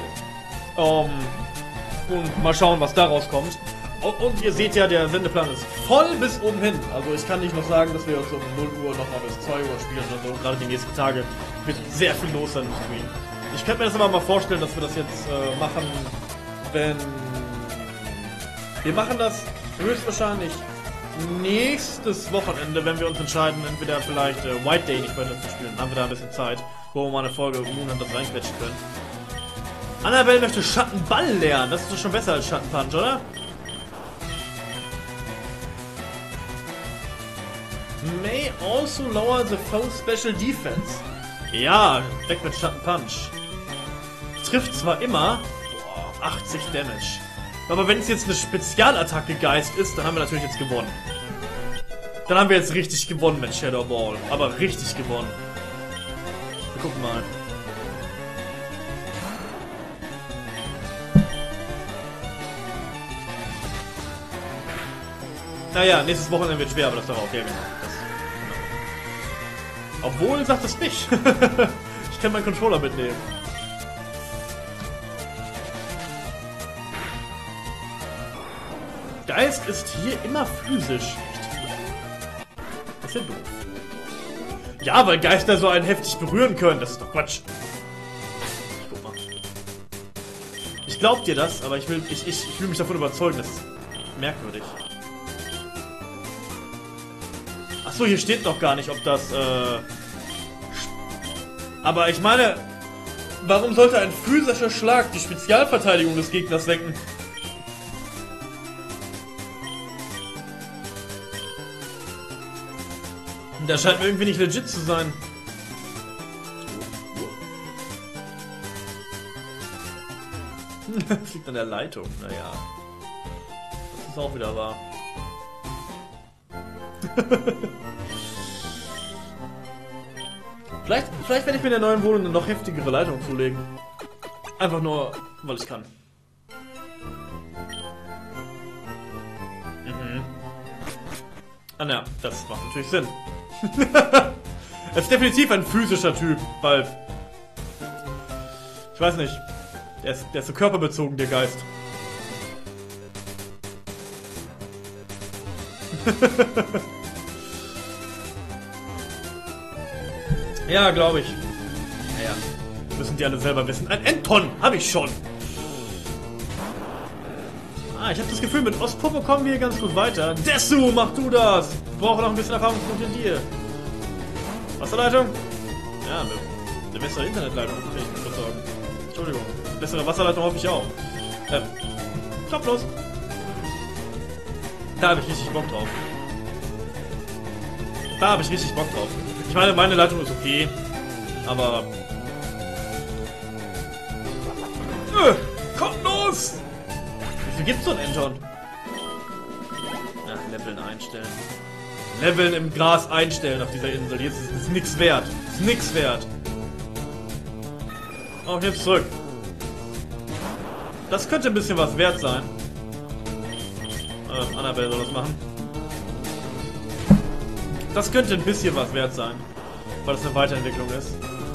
Speaker 1: Und mal schauen, was daraus kommt. Und ihr seht ja, der Sendeplan ist voll bis oben hin. Also ich kann nicht noch sagen, dass wir uns um 0 Uhr nochmal bis 2 Uhr spielen oder so. Gerade die nächsten Tage wird sehr viel los sein im Stream. Ich könnte mir das aber mal vorstellen, dass wir das jetzt machen, wenn... Wir machen das höchstwahrscheinlich nächstes Wochenende, wenn wir uns entscheiden, entweder vielleicht White Day nicht weiter zu spielen. Dann haben wir da ein bisschen Zeit, wo wir mal eine Folge Moonhunters reinquetschen können. Annabelle möchte Schattenball lernen. Das ist doch schon besser als Schattenpunch, oder? May also lower the foe's special defense. Ja, weg mit Schattenpunch. Trifft zwar immer 80 Damage. Aber wenn es jetzt eine Spezialattacke Geist ist, dann haben wir natürlich jetzt gewonnen. Dann haben wir jetzt richtig gewonnen mit Shadow Ball. Aber richtig gewonnen. Wir gucken mal. Naja, nächstes Wochenende wird schwer, aber das darauf, ja genau. Obwohl, sagt es nicht. Ich kann meinen Controller mitnehmen. Geist ist hier immer physisch. Das ist ja doof. Ja, weil Geister so einen heftig berühren können. Das ist doch Quatsch. Guck mal. Ich glaub dir das, aber ich will mich davon überzeugen. Das ist merkwürdig. Achso, hier steht noch gar nicht, ob das, aber ich meine, warum sollte ein physischer Schlag die Spezialverteidigung des Gegners wecken? Das scheint mir irgendwie nicht legit zu sein. Das liegt an der Leitung, naja. Das ist auch wieder wahr. Vielleicht werde ich mir in der neuen Wohnung eine noch heftigere Leitung zulegen. Einfach nur, weil ich kann. Ah, na, das macht natürlich Sinn. Er ist definitiv ein physischer Typ, Valve. Ich weiß nicht. Der ist so körperbezogen, der Geist. Ja, glaube ich. Naja, müssen die alle selber wissen. Ein Endton habe ich schon. Ah, ich habe das Gefühl, mit Ostpuppe kommen wir ganz gut weiter. Desu, mach du das! Ich brauche noch ein bisschen Erfahrungspunkte in dir. Wasserleitung? Ja, eine bessere Internetleitung, kann ich mir sagen. Entschuldigung. Eine bessere Wasserleitung hoffe ich auch. Stopp los! Da habe ich richtig Bock drauf. Da habe ich richtig Bock drauf. Ich meine, meine Leitung ist okay, aber... kommt los! Wie viel gibt's so ein Enton? Ja, Leveln einstellen. Leveln im Gras einstellen auf dieser Insel. Jetzt ist es nichts wert. Ist nichts wert. Oh, jetzt zurück. Das könnte ein bisschen was wert sein. Annabelle soll das machen. Das könnte ein bisschen was wert sein. Weil das eine Weiterentwicklung ist.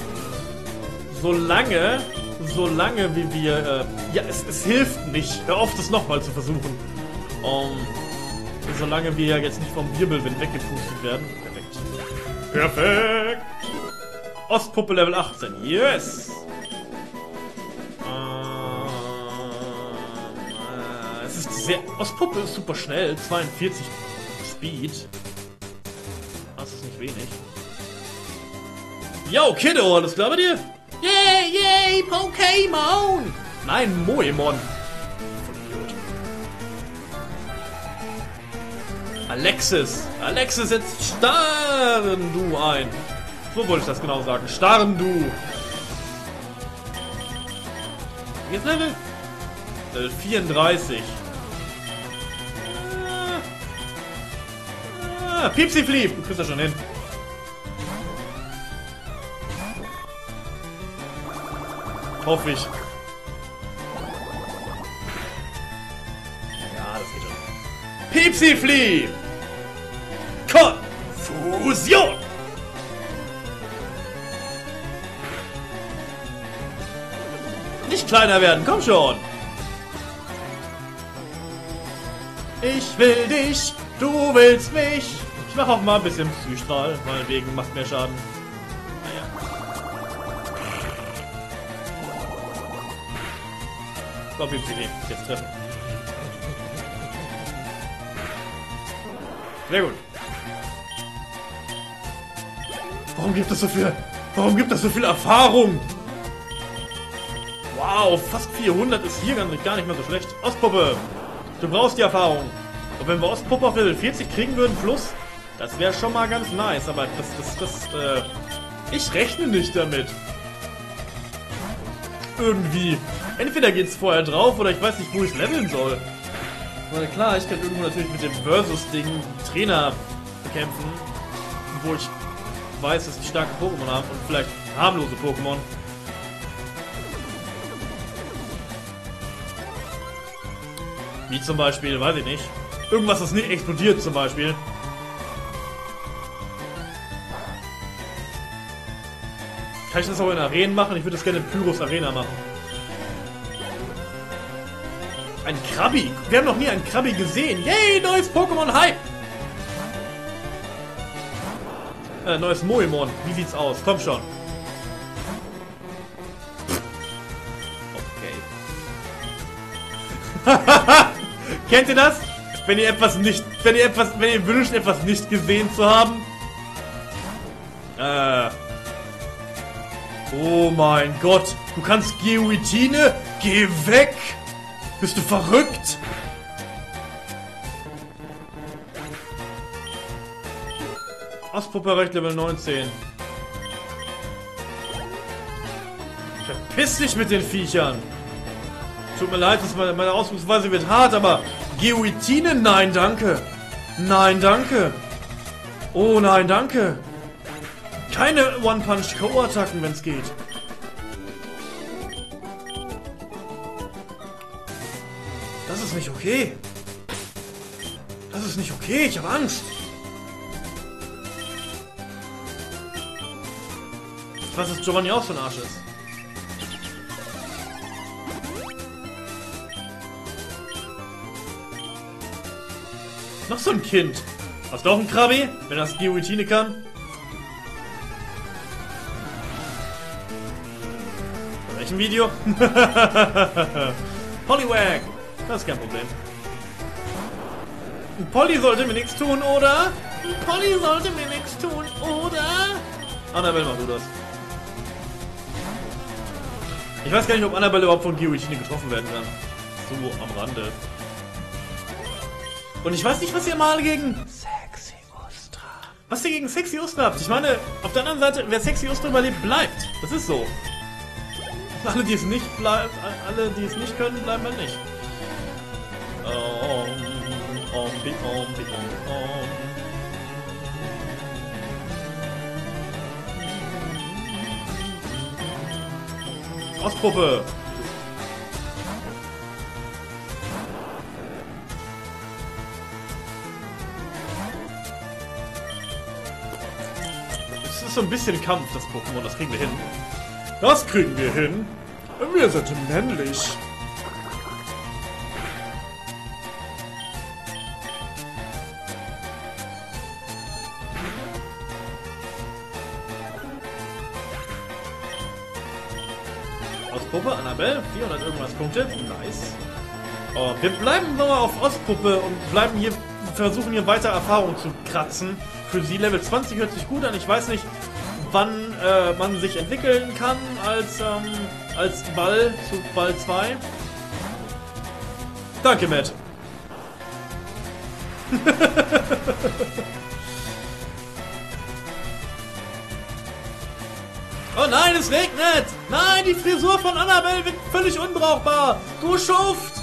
Speaker 1: Solange wie wir... ja, es hilft nicht. Hör auf, das nochmal zu versuchen. Solange wir jetzt nicht vom Wirbelwind weggepustet werden. Perfekt. Perfekt! Ostpuppe Level 18. Yes! Es ist sehr... Ostpuppe ist super schnell. 42 Speed. Das ist nicht wenig. Yo, Kiddo, alles klar bei dir? Yay, yay, Pokémon! Nein, Moemon. Alexis. Alexis setzt Starrendu ein. So wollte ich das genau sagen. Starrendu. Jetzt Level? Level 34. Piepsi Fliep. Du kriegst das schon hin. Hoffe ich. Ja, das geht schon. Piepsi Fliep. Konfusion! Nicht kleiner werden, komm schon! Ich will dich, du willst mich. Ich mach auch mal ein bisschen Psystrahl, meinetwegen macht mehr Schaden. Naja. Komm, jetzt treffen. Sehr gut. Warum gibt das so viel Erfahrung? Wow, fast 400 ist hier gar nicht mehr so schlecht. Ostpuppe, du brauchst die Erfahrung. Und wenn wir Ostpuppe auf Level 40 kriegen würden, plus, das wäre schon mal ganz nice. Aber ich rechne nicht damit. Irgendwie. Entweder geht's vorher drauf oder ich weiß nicht, wo ich leveln soll. Weil klar, ich kann irgendwo natürlich mit dem Versus-Ding Trainer bekämpfen, wo ich weiß, dass die starke Pokémon haben und vielleicht harmlose Pokémon. Wie zum Beispiel, weiß ich nicht. Irgendwas, das nicht explodiert zum Beispiel. Kann ich das auch in Arenen machen? Ich würde das gerne in Pyrus Arena machen. Ein Krabbi? Wir haben noch nie einen Krabbi gesehen. Yay, neues Pokémon-Hype! Neues Moemon. Wie sieht's aus? Komm schon. Okay. Kennt ihr das? Wenn ihr wünscht, etwas nicht gesehen zu haben? Oh mein Gott. Du kannst Geoitine? Geh weg! Bist du verrückt? Ostpuppe erreicht Level 19. Verpiss dich mit den Viechern. Tut mir leid, meine Ausdrucksweise wird hart, aber Geoitine? Nein, danke. Nein, danke. Oh nein, danke. Keine One-Punch-K.O.-Attacken, wenn es geht. Das ist nicht okay. Das ist nicht okay, ich habe Angst. Ich weiß, dass Giovanni auch so ein Arsch ist. Noch so ein Kind. Hast du auch ein Krabi, wenn das Guillotine kann? Bei welchem Video? Poliwag! Das ist kein Problem. Polly sollte mir nichts tun, oder? Polly sollte mir nichts tun, oder? Annabelle, mach du das. Ich weiß gar nicht, ob Annabelle überhaupt von Guillotine getroffen werden kann. So am Rande. Und ich weiß nicht, was ihr mal gegen Sexy Ustra. Was ihr gegen Sexy Ustra habt. Ich meine, auf der anderen Seite, wer Sexy Ustra überlebt, bleibt. Das ist so. Alle, die es nicht bleiben, alle, die es nicht können, bleiben halt nicht. Ostpuppe! Es ist so ein bisschen Kampf, das Pokémon, das kriegen wir hin. Das kriegen wir hin. Wir sind männlich. Ostpuppe, Annabelle, 400 irgendwas Punkte. Nice. Oh, wir bleiben nochmal auf Ostpuppe und bleiben hier, versuchen hier weiter Erfahrung zu kratzen. Für sie Level 20 hört sich gut an. Ich weiß nicht, wann man sich entwickeln kann als Ball zu Ball 2. Danke, Matt. Oh nein, es regnet! Nein, die Frisur von Annabelle wird völlig unbrauchbar! Du Schuft!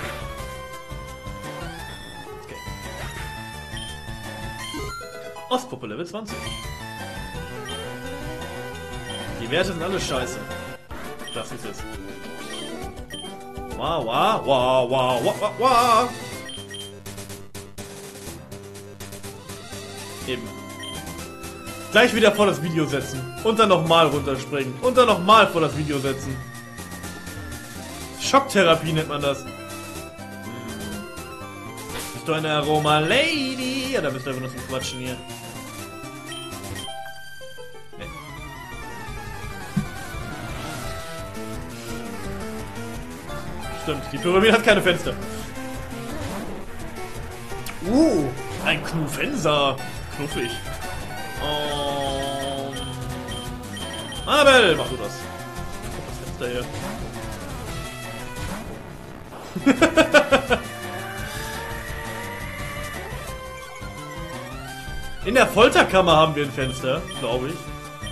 Speaker 1: Okay. Ostpuppe Level 20. Die Werte sind alle scheiße. Das ist es. Wow, wow, wow, wow, wow, wow. Eben. Gleich wieder vor das Video setzen. Und dann nochmal runterspringen. Und dann nochmal vor das Video setzen. Schocktherapie nennt man das. Bist du eine Aroma-Lady? Ja, da bist du einfach nur zum Quatschen hier. Nee. Stimmt, die Pyramide hat keine Fenster. Ein Knuffenser. Knuffig. Annabelle, mach du das. Das Fenster hier. In der Folterkammer haben wir ein Fenster, glaube ich.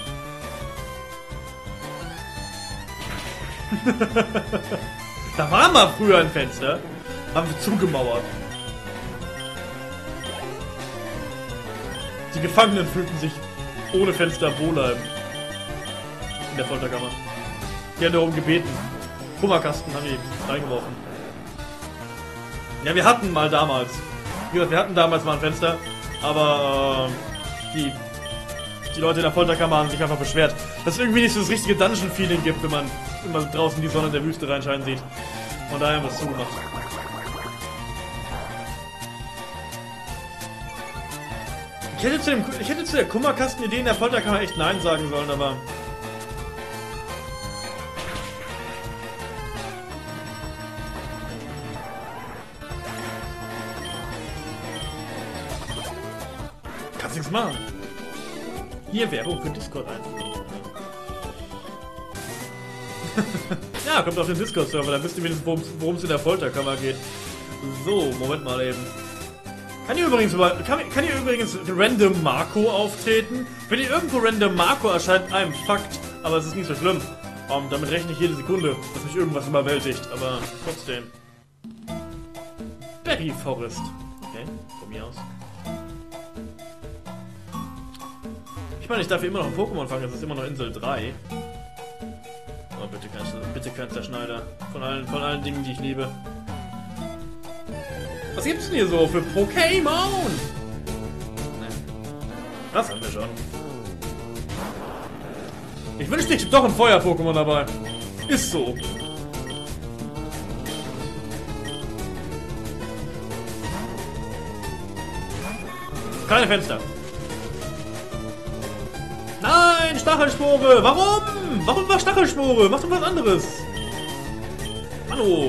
Speaker 1: Da war mal früher ein Fenster. Haben wir zugemauert. Die Gefangenen fühlten sich ohne Fenster wohler in der Folterkammer. Die haben darum gebeten. Kummerkasten haben die reingeworfen. Ja, wir hatten mal damals. Wie gesagt, wir hatten damals mal ein Fenster. Aber die Leute in der Folterkammer haben sich einfach beschwert, dass es irgendwie nicht so das richtige Dungeon-Feeling gibt, wenn man immer draußen die Sonne in der Wüste reinscheinen sieht. Von daher haben wir es zugemacht. Ich hätte zu der Kummerkasten-Idee in der Folterkammer echt Nein sagen sollen, aber... Kannst nichts machen. Hier Werbung für Discord einfügen. Ja, kommt auf den Discord-Server, da wisst ihr wenigstens, worum es in der Folterkammer geht. So, Moment mal eben. Kann hier übrigens Random Marco auftreten? Wenn hier irgendwo Random Marco erscheint, einem Fakt. Aber es ist nicht so schlimm. Damit rechne ich jede Sekunde, dass mich irgendwas überwältigt. Aber trotzdem. Berry Forest. Okay, von mir aus. Ich meine, ich darf hier immer noch ein Pokémon fangen. Es ist immer noch Insel 3. Oh, bitte kein Zerschneider. Von allen Dingen, die ich liebe. Was gibt's denn hier so für Pokémon? Das haben wir schon. Ich wünschte, ich hätte doch ein Feuer-Pokémon dabei. Ist so. Keine Fenster. Nein, Stachelspore. Warum? Warum war Stachelspore? Mach doch was anderes. Hallo.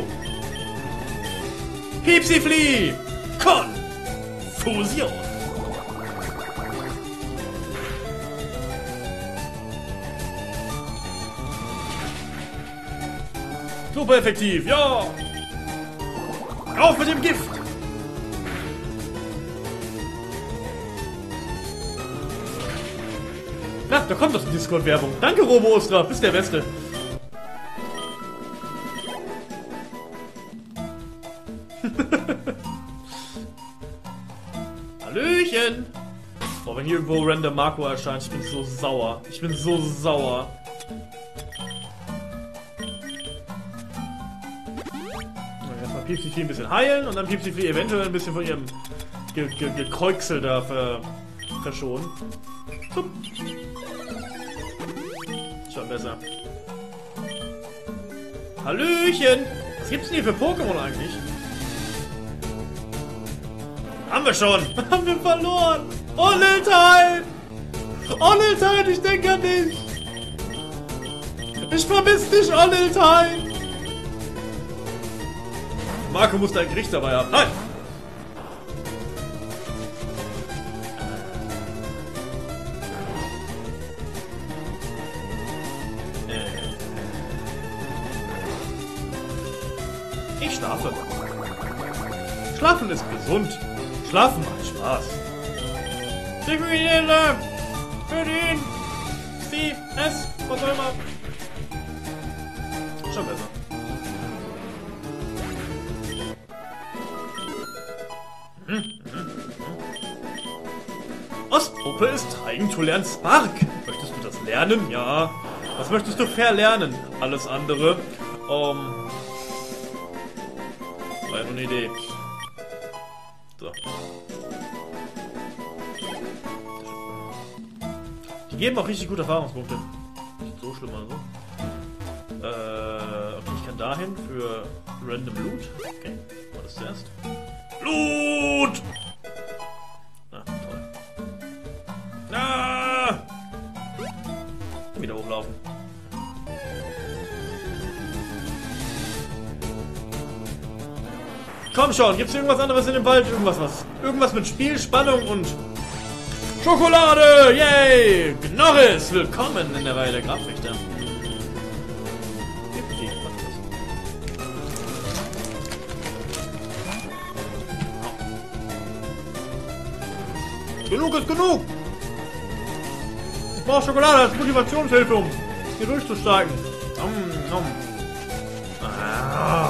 Speaker 1: Piepsiflee. Konfusion. Super effektiv, ja! Auf mit dem Gift! Na, da kommt doch die Discord-Werbung. Danke, Robo-Ostra, bist der Beste. Hallöchen! Oh, wenn hier irgendwo Random Marco erscheint, ich bin so sauer. Ich bin so sauer. Piepsiflee ein bisschen heilen und dann Piepsiflee eventuell ein bisschen von ihrem Gekräuxel da verschonen. So. Schon besser. Hallöchen! Was gibt's denn hier für Pokémon eigentlich? Haben wir schon! Haben wir verloren! Oh, Liltine! Oh, Liltine, ich denke an dich! Ich vermisse dich, oh, Liltine! Marco muss ein Gericht dabei haben. Nein! Ich schlafe. Schlafen ist gesund. Schlafen macht Spaß. Sigurine! Für den! Sie, es, was auch immer. Schon besser. Ostgruppe ist trying to learn Spark. Möchtest du das lernen? Ja. Was möchtest du verlernen? Alles andere. War ja nur eine Idee. So. Die geben auch richtig gute Erfahrungspunkte. Nicht so schlimm also. Okay, ich kann dahin für Random Loot. Okay, war das zuerst? Loot! Ah, toll. Ah! Wieder hochlaufen. Komm schon, gibt's irgendwas anderes in dem Wald? Irgendwas mit Spiel, Spannung und Schokolade! Yay! Gnorris, willkommen in der Reihe der Grabwächter. Genug ist genug! Ich brauche Schokolade als Motivationshilfe, um hier durchzusteigen. Ah.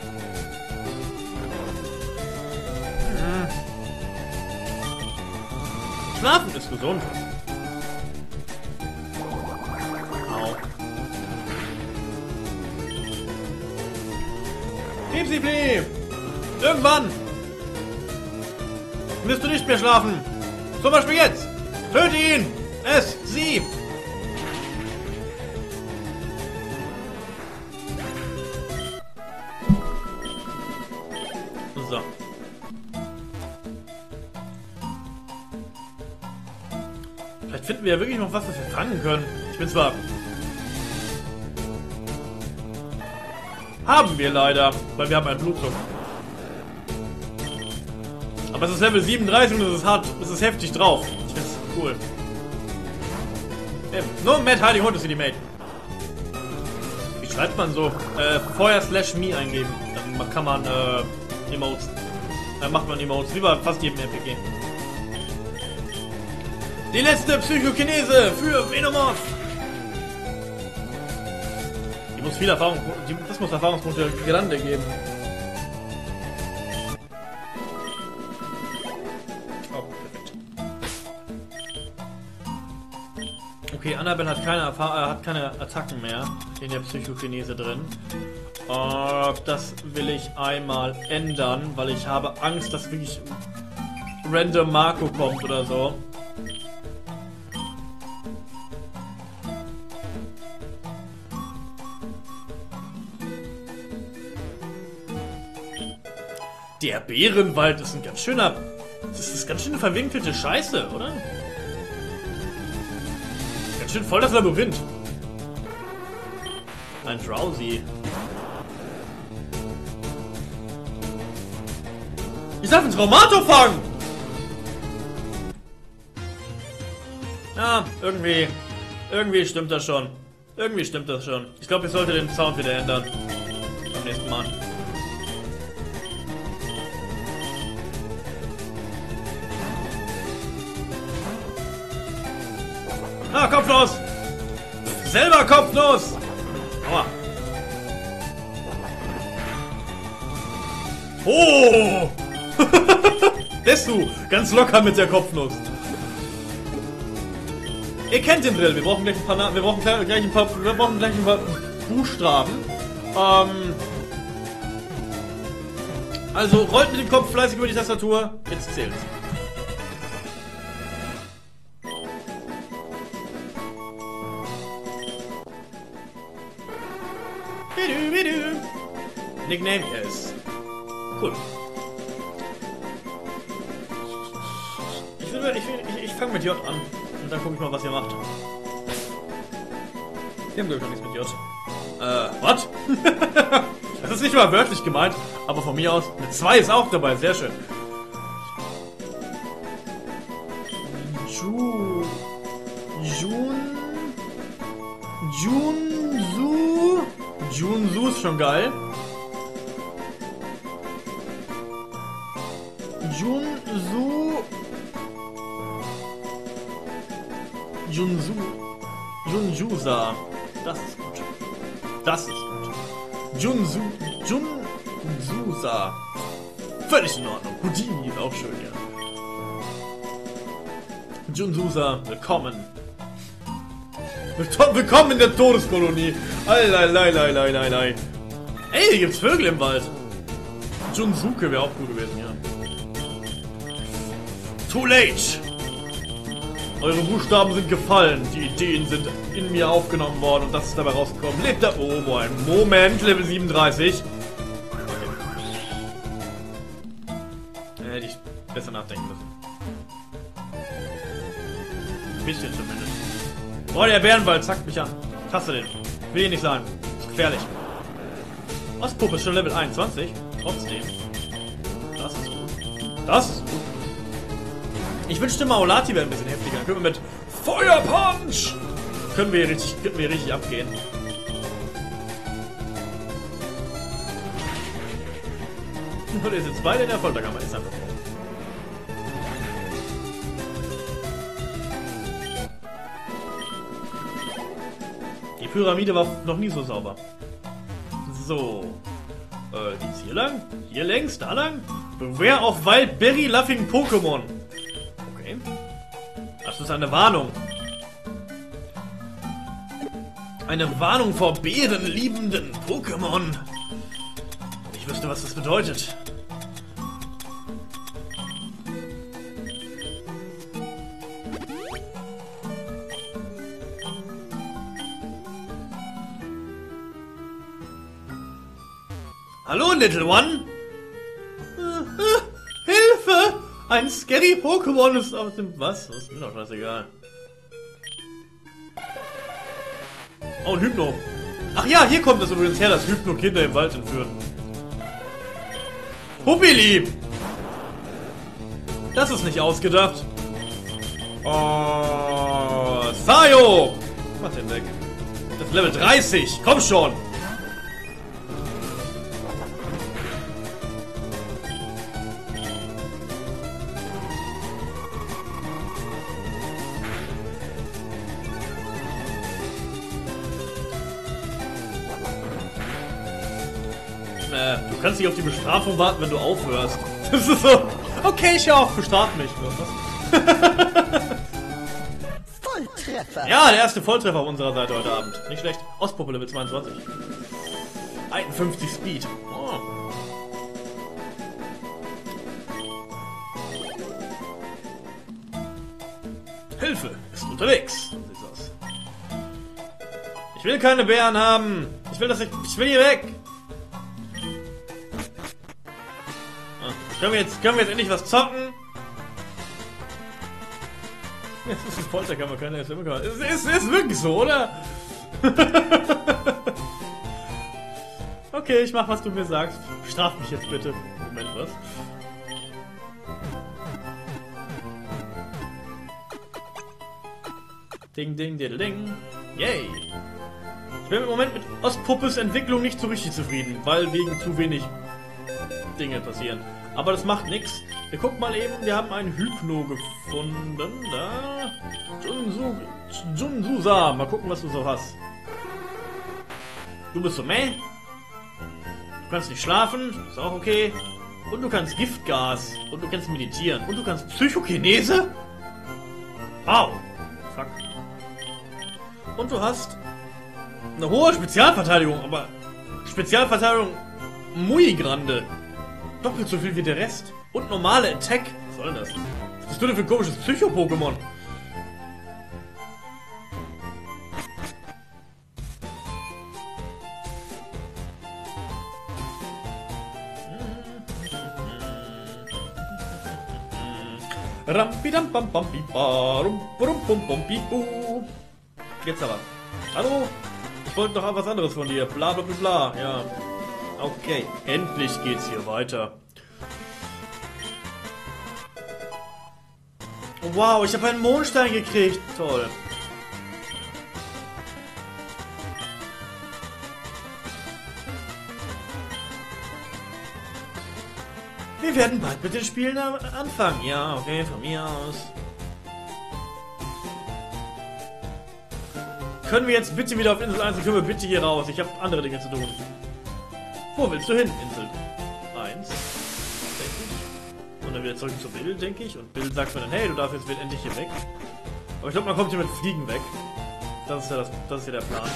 Speaker 1: Schlafen ist gesund. Au. Piepsiflee! Irgendwann wirst du nicht mehr schlafen. Zum Beispiel jetzt. Töte ihn! Es! Sie! So. Vielleicht finden wir ja wirklich noch was, was wir fangen können. Ich bin zwar... Haben wir leider, weil wir haben einen Blutdruck. Aber es ist Level 37 und es ist hart, es ist heftig drauf. Ich find's cool. Nur Mad Hiding Hund ist hier die Mate. Wie schreibt man so? Feuer/Me eingeben. Dann kann man Emotes. Dann macht man Emotes. Wie bei fast jedem RPG. Die letzte Psychokinese für Venomoth. Die muss viel Erfahrung. Das muss Erfahrungspunkte Grande geben. Okay, Annabelle hat keine Attacken mehr in der Psychokinese drin. Das will ich einmal ändern, weil ich habe Angst, dass wirklich Random Marco kommt oder so. Der Bärenwald ist ein ganz schöner... Das ist ganz schön verwinkelte Scheiße, oder? Ganz schön voll das Labyrinth. Ein Drowsy. Ich darf einen Traumato fangen! Ja, irgendwie stimmt das schon. Irgendwie stimmt das schon. Ich glaube, ich sollte den Sound wieder ändern. Beim nächsten Mal. Ah, Kopfnuss! Selber Kopfnuss! Aua. Oh! Desu, ganz locker mit der Kopfnuss. Ihr kennt den Drill. Wir brauchen gleich ein paar Buchstaben. Also rollt mit dem Kopf fleißig über die Tastatur. Jetzt zählt's. Nickname is. Cool. Ich fange mit J an. Und dann gucke ich mal, was ihr macht. Wir haben, glaube ich, noch nichts mit J. Was? Das ist nicht mal wörtlich gemeint, aber von mir aus. Eine 2 ist auch dabei, sehr schön. Junsu ist schon geil. Junjusa. Das ist gut. Das ist gut. Junjusa. Völlig in Ordnung. Houdini ist auch schön, ja. Junjusa, willkommen. Willkommen in der Todeskolonie. Eieieiei. Ey, hier gibt's Vögel im Wald. Junsuke wäre auch gut gewesen, ja. Too late. Eure Buchstaben sind gefallen. Die Ideen sind in mir aufgenommen worden und das ist dabei rausgekommen. Lebt da... Oh, boy. Moment, Level 37. Hätte ich besser nachdenken müssen. Ein bisschen zumindest. Boah, der Bärenwald zackt mich an. Ich hasse den. Will hier nicht sein. Ist gefährlich. Ostpuppe ist schon Level 21. Trotzdem. Das ist gut. Das ist gut. Ich wünschte mal, Olati wäre ein bisschen heftiger. Dann können wir mit Feuerpunch! Können wir richtig abgehen. Und ihr sitzt beide in der Folterkammer. Ist einfach so. Die Pyramide war noch nie so sauber. So. Geht's hier lang? Hier längs? Da lang? Beware of Wild Berry Laughing Pokémon. Okay. Das ist eine Warnung. Eine Warnung vor bärenliebenden Pokémon. Ich wüsste, was das bedeutet. Hallo, Little One! Hilfe! Ein scary Pokémon ist auf dem... Was? Das ist mir doch scheißegal. Oh, ein Hypno. Ach ja, hier kommt das übrigens her, dass Hypno Kinder im Wald entführen. Puppili! Das ist nicht ausgedacht. Oh, Sayo! Mach den weg. Das ist Level 30. Komm schon! Du kannst nicht auf die Bestrafung warten, wenn du aufhörst. Das ist so. Okay, ich höre auf, bestraf mich.
Speaker 2: Volltreffer.
Speaker 1: Ja, der erste Volltreffer auf unserer Seite heute Abend. Nicht schlecht. Ostpuppe Level 22. 51 Speed. Oh. Hilfe ist unterwegs. So sieht's aus. Ich will keine Bären haben. Ich will hier weg. Können wir jetzt endlich was zocken? Das ist ein Polterkammer, keine SM-Kammer. Es ist wirklich so, oder? Okay, ich mach, was du mir sagst. Straf mich jetzt bitte. Moment, was? Ding, ding, ding, ding. Yay! Ich bin im Moment mit Ostpuppes Entwicklung nicht so richtig zufrieden, weil wegen zu wenig Dinge passieren. Aber das macht nichts. Wir gucken mal eben, wir haben einen Hypno gefunden. Da. Junsusa. Mal gucken, was du so hast. Du bist so meh. Du kannst nicht schlafen, ist auch okay. Und du kannst Giftgas. Und du kannst meditieren. Und du kannst Psychokinese. Wow. Fuck. Und du hast eine hohe Spezialverteidigung, aber Spezialverteidigung muy grande. Doppelt so viel wie der Rest. Und normale Attack. Was soll das? Was bist du denn für ein komisches Psycho-Pokémon? Jetzt aber. Hallo? Ich wollte noch was anderes von dir. Bla bla bla bla. Ja. Okay. Endlich geht's hier weiter. Wow, ich habe einen Mondstein gekriegt. Toll. Wir werden bald mit den Spielen anfangen. Ja, okay, von mir aus. Können wir jetzt bitte wieder auf Insel 1 und können wir bitte hier raus? Ich habe andere Dinge zu tun. Wo willst du hin, Insel 1? Und dann wieder zurück zu Bill, denke ich. Und Bill sagt mir dann, hey, du darfst jetzt endlich hier weg. Aber ich glaube, man kommt hier mit Fliegen weg. Das ist ja der Plan.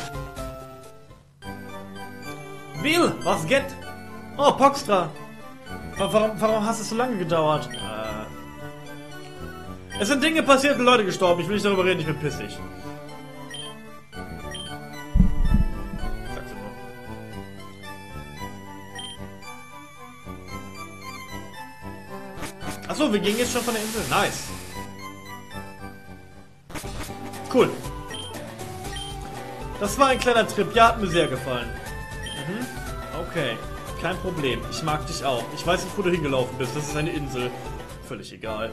Speaker 1: Bill, was geht? Oh, Poxtra. Warum hast es so lange gedauert? Es sind Dinge passiert und Leute gestorben. Ich will nicht darüber reden, ich bin pissig. Sag's nur. Achso, wir gehen jetzt schon von der Insel. Nice. Cool. Das war ein kleiner Trip. Ja, hat mir sehr gefallen. Mhm. Okay. Kein Problem. Ich mag dich auch. Ich weiß nicht, wo du hingelaufen bist. Das ist eine Insel. Völlig egal.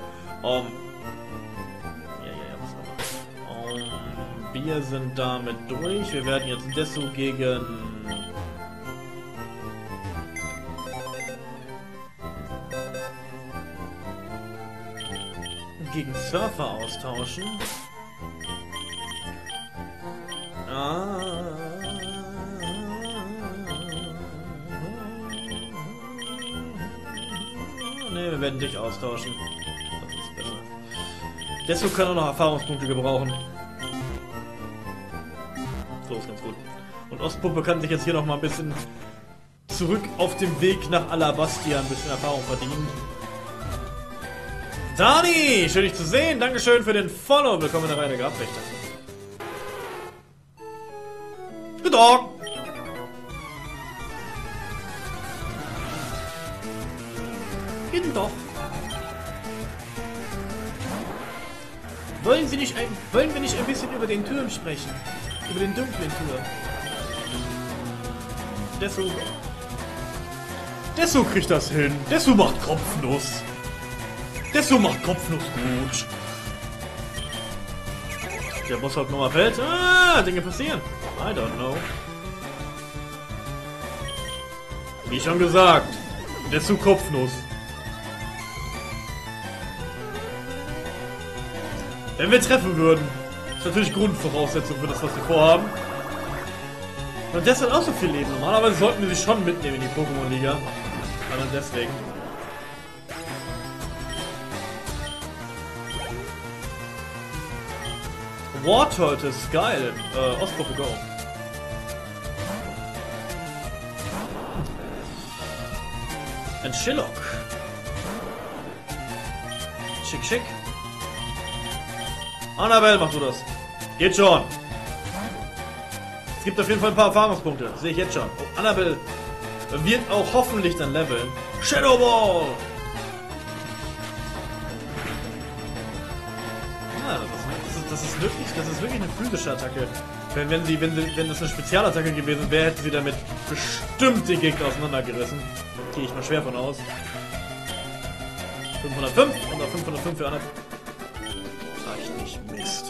Speaker 1: Wir sind damit durch. Wir werden jetzt Desu gegen... Surfer austauschen. Ne, wir werden dich austauschen. Das ist besser. Desu kann auch noch Erfahrungspunkte gebrauchen. So ist ganz gut. Und Ostpuppe kann sich jetzt hier noch mal ein bisschen zurück auf dem Weg nach Alabastia ein bisschen Erfahrung verdienen. Dani, schön dich zu sehen. Dankeschön für den Follow. Willkommen in der Reihe der Grabwächter. Good dog. Guten doch. Wollen wir nicht ein bisschen über den Turm sprechen? Über den dunklen Turm. Desu kriegt das hin. Desu macht Kopfnuss. Desu macht Kopfnuss gut. Der Boss hat nochmal fällt. Dinge passieren. I don't know. Wie schon gesagt. Desu Kopfnuss. Wenn wir treffen würden, ist natürlich Grundvoraussetzung für das, was wir vorhaben. Und das hat auch so viel Leben. Normalerweise sollten wir sie schon mitnehmen in die Pokémon-Liga. Aber deswegen. Wartortle ist geil. Ostpuppe Go. Ein Shillock. Schick, schick. Annabelle, mach du das. Geht schon. Es gibt auf jeden Fall ein paar Erfahrungspunkte. Sehe ich jetzt schon. Oh, Annabelle wird auch hoffentlich dann leveln. Shadow Ball. Ja, das ist wirklich eine physische Attacke. Wenn das eine Spezialattacke gewesen wäre, hätte sie damit bestimmt die Gegner auseinandergerissen. Gehe ich mal schwer von aus. 505 und auf 505 für Anna. Reicht nicht. Mist.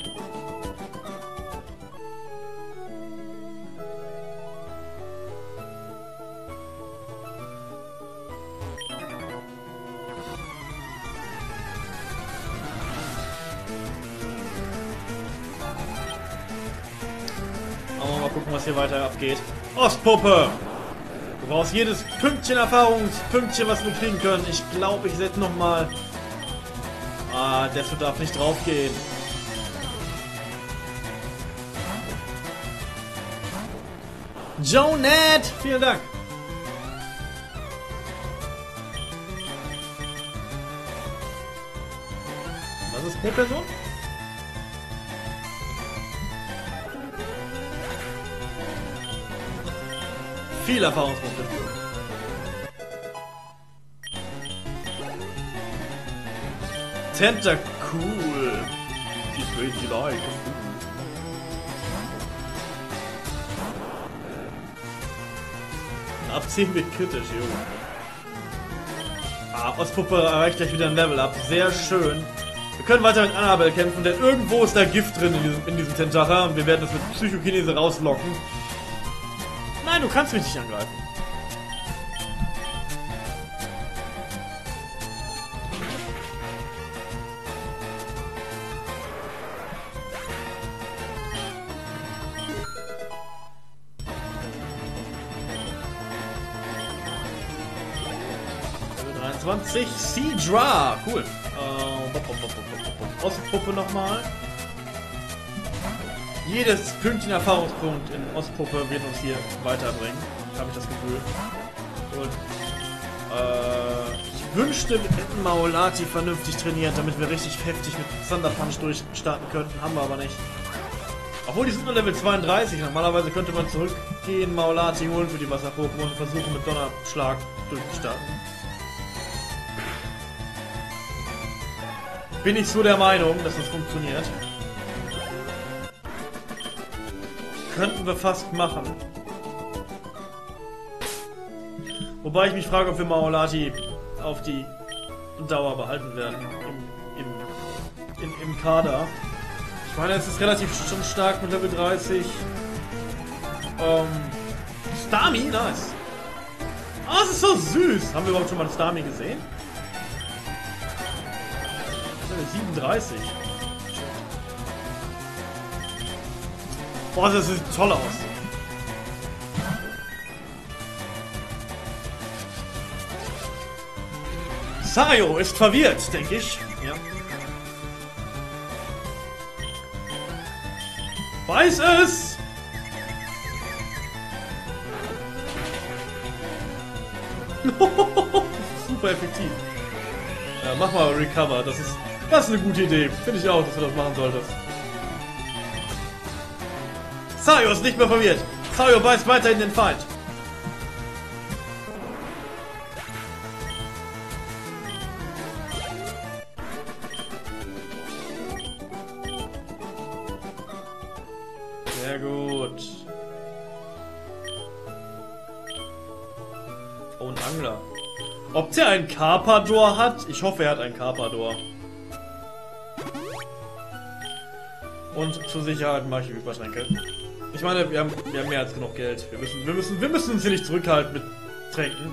Speaker 1: Mal gucken, was hier weiter abgeht. Ostpuppe! Du brauchst jedes Pünktchen Erfahrungspünktchen, was wir kriegen können. Ich glaube, ich setze nochmal. Ah, der darf nicht draufgehen. Jonette! Vielen Dank! Was ist pro Person? Viel Erfahrungspunkte. Tentacool. Die crazy like. Ab 10 wird kritisch, Junge. Ah, Ostpuppe erreicht gleich wieder ein Level up. Sehr schön. Wir können weiter mit Annabelle kämpfen, denn irgendwo ist da Gift drin in diesem Tentacher und wir werden das mit Psychokinese rauslocken. Nein, du kannst mich nicht angreifen. Level 23, Seadra. Cool. Ostpuppe nochmal. Jedes Pünktchen Erfahrungspunkt in Ostpuppe wird uns hier weiterbringen. Habe ich das Gefühl. Und ich wünschte, wir hätten Maolati vernünftig trainiert, damit wir richtig heftig mit Thunder Punch durchstarten könnten. Haben wir aber nicht. Obwohl, die sind nur Level 32. Normalerweise könnte man zurückgehen, Maolati holen für die Wasser-Pokémon und versuchen mit Donnerschlag durchzustarten. Bin ich so der Meinung, dass das funktioniert. Könnten wir fast machen. Wobei ich mich frage, ob wir Maolati auf die Dauer behalten werden. Im Kader. Ich meine, es ist relativ schon stark mit Level 30. Starmie, nice. Ah, es ist so süß. Haben wir überhaupt schon mal einen Starmie gesehen? Level 37. Boah, das sieht toll aus. Sayo ist verwirrt, denke ich. Ja. Weiß es! Super effektiv. Ja, mach mal Recover. Das ist eine gute Idee. Finde ich auch, dass du das machen solltest. Sayo ist nicht mehr verwirrt. Sayo beißt weiterhin den Feind. Sehr gut. Oh, ein Angler. Ob der einen Carpador hat? Ich hoffe, er hat einen Carpador. Und zur Sicherheit mache ich Übertränke. Ich meine, wir haben mehr als genug Geld. Wir müssen uns hier nicht zurückhalten mit Tränken.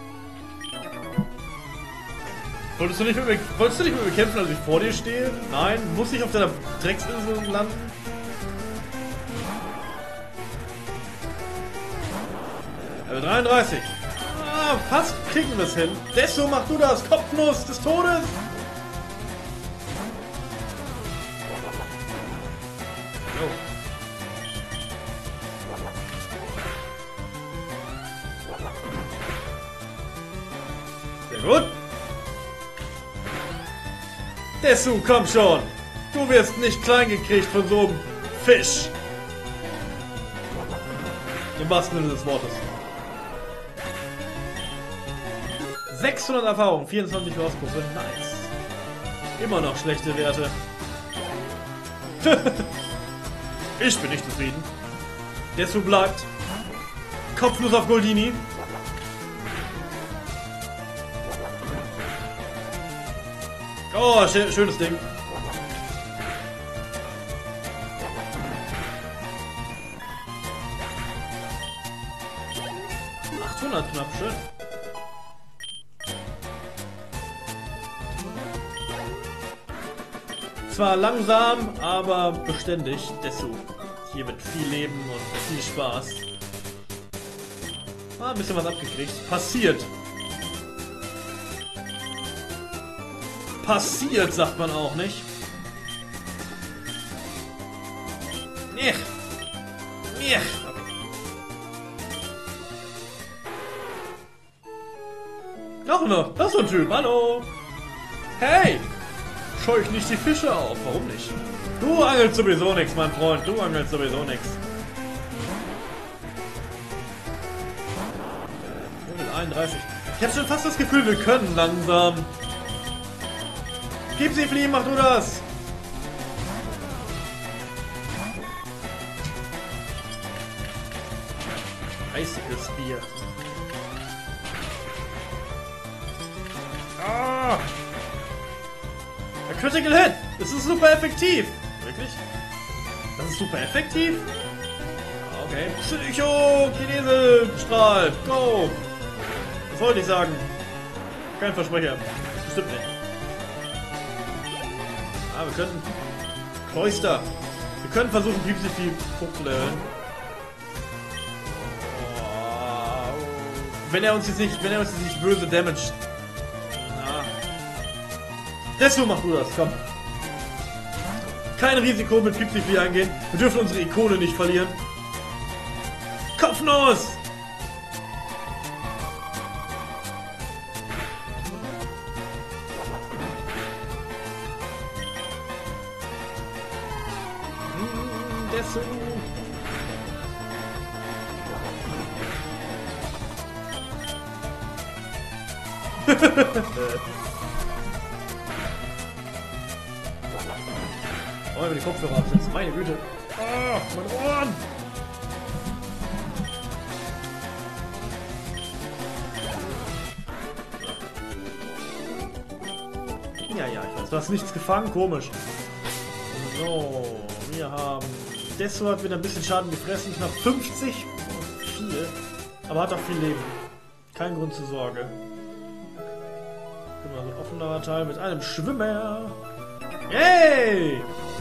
Speaker 1: Wolltest du nicht mit mir kämpfen, als ich vor dir stehe? Nein? Muss ich auf deiner Drecksinsel landen? Level 33. Ah, fast kriegen wir es hin. Desso, mach du das! Kopfnuss des Todes! Jo. Sehr gut. Desu, komm schon. Du wirst nicht klein gekriegt von so einem Fisch. Im wahrsten Sinne des Wortes. 600 Erfahrung, 24 für Ostpuppe. Nice. Immer noch schlechte Werte. Ich bin nicht zufrieden. Desu bleibt. Kopfnuss auf Goldini. Oh, schönes Ding. 800 knapp, schön. Zwar langsam, aber beständig. Desu. Hier mit viel Leben und viel Spaß. Ah, ein bisschen was abgekriegt. Passiert. Passiert, sagt man auch, nicht? Nicht. Nicht. Noch noch. Das ist so ein Typ. Hallo. Hey. Scheuch nicht die Fische auf. Warum nicht? Du angelst sowieso nichts, mein Freund. Du angelst sowieso nichts. 31. Ich hab schon fast das Gefühl, wir können langsam. Gib sie fliehen, mach du das! Eisiges Bier. Ah! A Critical Hit! Das ist super effektiv! Wirklich? Das ist super effektiv? Okay. Psycho-Kinese-Strahl! Go! Was wollte ich sagen? Kein Versprecher. Bestimmt nicht. Ah, wir können... Cloyster. Wir können versuchen, Pipsy hochzuleveln. Oh. Wenn er uns jetzt nicht böse damaged. Na. Desu, mach du das, komm. Kein Risiko mit Pipsy eingehen. Wir dürfen unsere Ikone nicht verlieren. Kopfnuss! Desu. Oh, über die Kopfhörer absetzen. Meine Güte. Ah, meine Ohren. Ja, ich weiß. Du hast nichts gefangen. Komisch. So, wir haben... Desu hat wieder ein bisschen Schaden gefressen. Knapp 50. Viel. Aber hat auch viel Leben. Kein Grund zur Sorge. Guck mal, so ein offener Teil mit einem Schwimmer. Yay!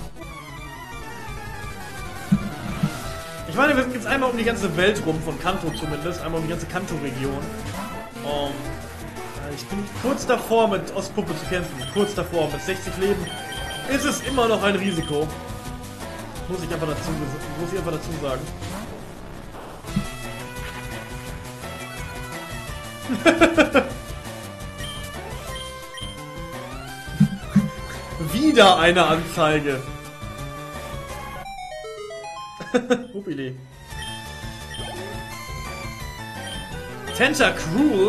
Speaker 1: Ich meine, wir sind jetzt einmal um die ganze Welt rum, von Kanto zumindest. Einmal um die ganze Kanto-Region. Ich bin kurz davor, mit Ostpuppe zu kämpfen. Kurz davor, mit 60 Leben. Ist es immer noch ein Risiko. Muss ich einfach dazu sagen. Wieder eine Anzeige. Upili. Tentacruel.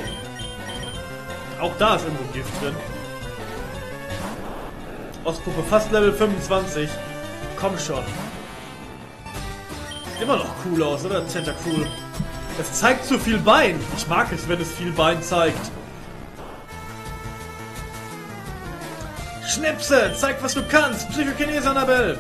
Speaker 1: Auch da ist irgendwo Gift drin. Ostpuppe fast Level 25. Komm schon. Sieht immer noch cool aus, oder? Tentacruel. Es zeigt zu viel Bein. Ich mag es, wenn es viel Bein zeigt. Schnipse! Zeig, was du kannst! Psychokinese, Annabelle!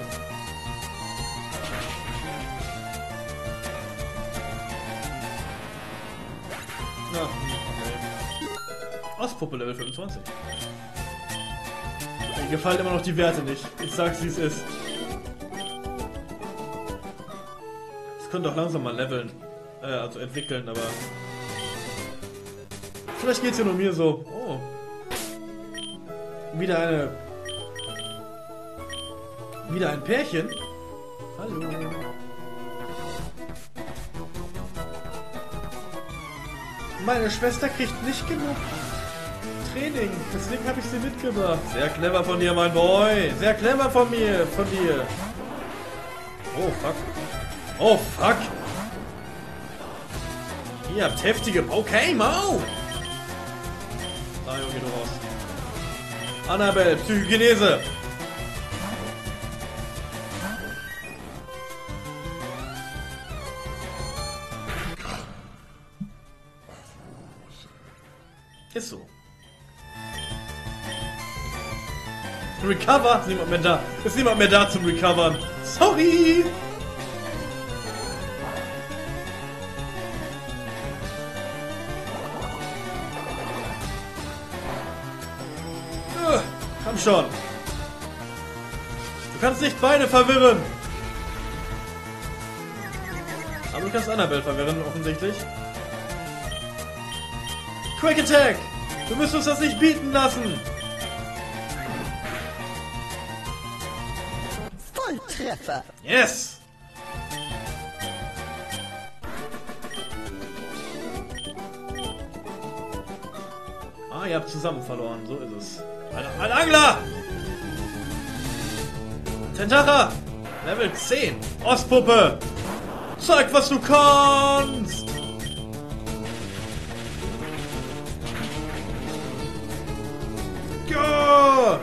Speaker 1: Ja, okay. Ostpuppe Level 25. Mir gefallen immer noch die Werte nicht. Ich sag's, wie es ist. Das könnte auch langsam mal leveln. Also entwickeln, aber... Vielleicht geht's ja nur mir so. Oh. Wieder ein Pärchen? Hallo. Meine Schwester kriegt nicht genug Training. Deswegen habe ich sie mitgebracht. Sehr clever von dir, mein Boy. Sehr clever von dir. Oh, fuck. Oh, fuck. Ihr habt heftige... Okay, Mo. Ah, Junge, geh du raus. Annabelle, Psychokinese. Ist so. Recover? Ist niemand mehr da. Ist niemand mehr da zum Recovern. Sorry! Komm schon. Du kannst nicht beide verwirren. Aber du kannst Annabelle verwirren, offensichtlich. Quick Attack! Du musst uns das nicht bieten lassen!
Speaker 2: Volltreffer.
Speaker 1: Yes! Ah, ihr habt zusammen verloren, so ist es. Ein Angler! Tentacha! Level 10! Ostpuppe! Zeig, was du kannst! Ja!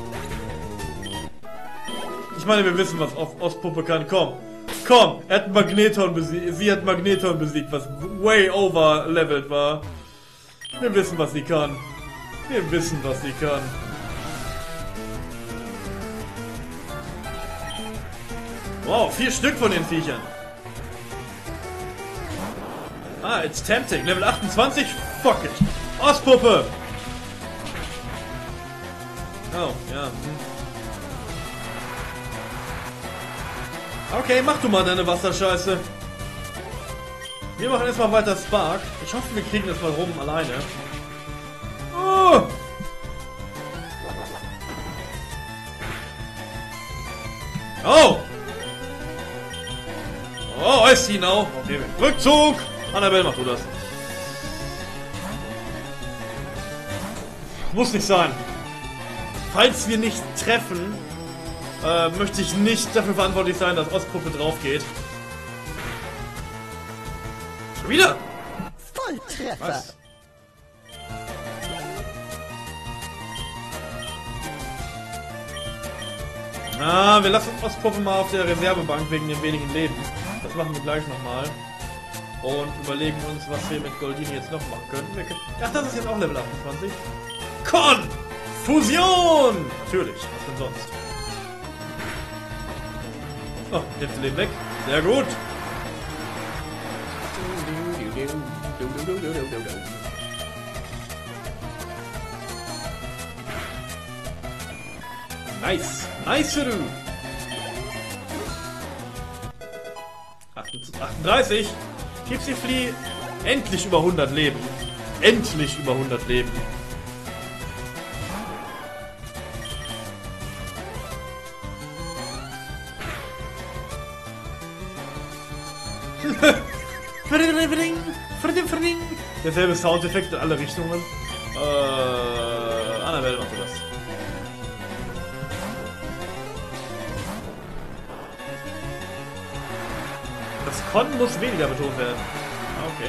Speaker 1: Ich meine, wir wissen, was Ostpuppe kann. Komm! Komm! Er hat Magneton besiegt. Sie hat Magneton besiegt, was way overlevelt war. Wir wissen, was sie kann. Wir wissen, was sie kann. Wow, 4 Stück von den Viechern. Ah, it's tempting. Level 28? Fuck it. Ostpuppe! Oh, ja. Okay, mach du mal deine Wasserscheiße. Wir machen erstmal weiter Spark. Ich hoffe, wir kriegen das mal rum alleine. Oh! Oh! Oh, I see now. Okay, Rückzug! Annabelle, mach du das. Muss nicht sein. Falls wir nicht treffen, möchte ich nicht dafür verantwortlich sein, dass Ostpuppe drauf geht. Schon wieder?
Speaker 2: Volltreffer.
Speaker 1: Was? Ah, wir lassen Ostpuppe mal auf der Reservebank wegen den wenigen Leben. Das machen wir gleich nochmal. Und überlegen uns, was wir mit Goldini jetzt noch machen können. Ach, das ist jetzt auch Level 28. Fusion! Natürlich, was denn sonst? Oh, Hälfte Leben weg. Sehr gut. Nice. Nice für du. 38. Tipsy Flea. Endlich über 100 Leben. Endlich über 100 Leben. Derselbe Soundeffekt in alle Richtungen. Annabelle macht das. Das Con muss weniger betont werden. Okay.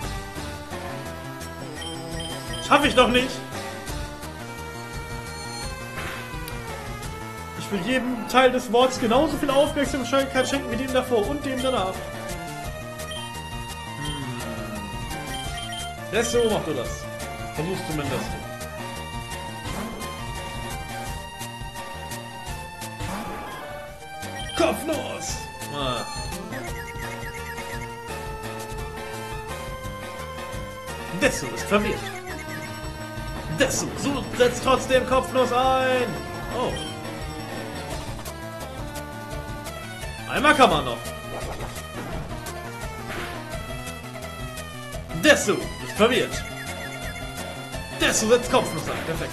Speaker 1: Schaffe ich doch nicht. Ich will jedem Teil des Wortes genauso viel Aufmerksamkeit schenken wie dem davor und dem danach. So mach du das. Versuchst zumindest. Kopflos! Ah. Desu ist verwirrt. Desu setzt trotzdem kopflos ein. Oh. Einmal kann man noch. Desu ist verwirrt. Desu setzt kopflos ein. Perfekt.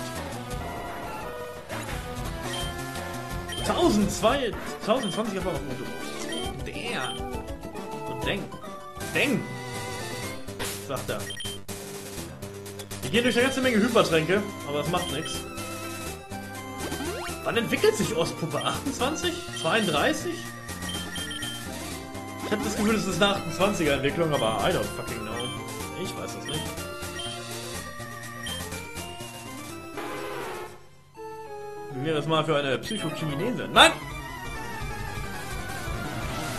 Speaker 1: 1020 auf einmal. Der. Und Deng. Sagt er. Wir gehen durch eine ganze Menge Hypertränke, aber das macht nichts. Wann entwickelt sich Ostpuppe? 28? 32? Ich habe das Gefühl, es ist eine 28er Entwicklung, aber I don't fucking know. Ich weiß das nicht. Wie wäre das mal für eine Psychokinese? Nein!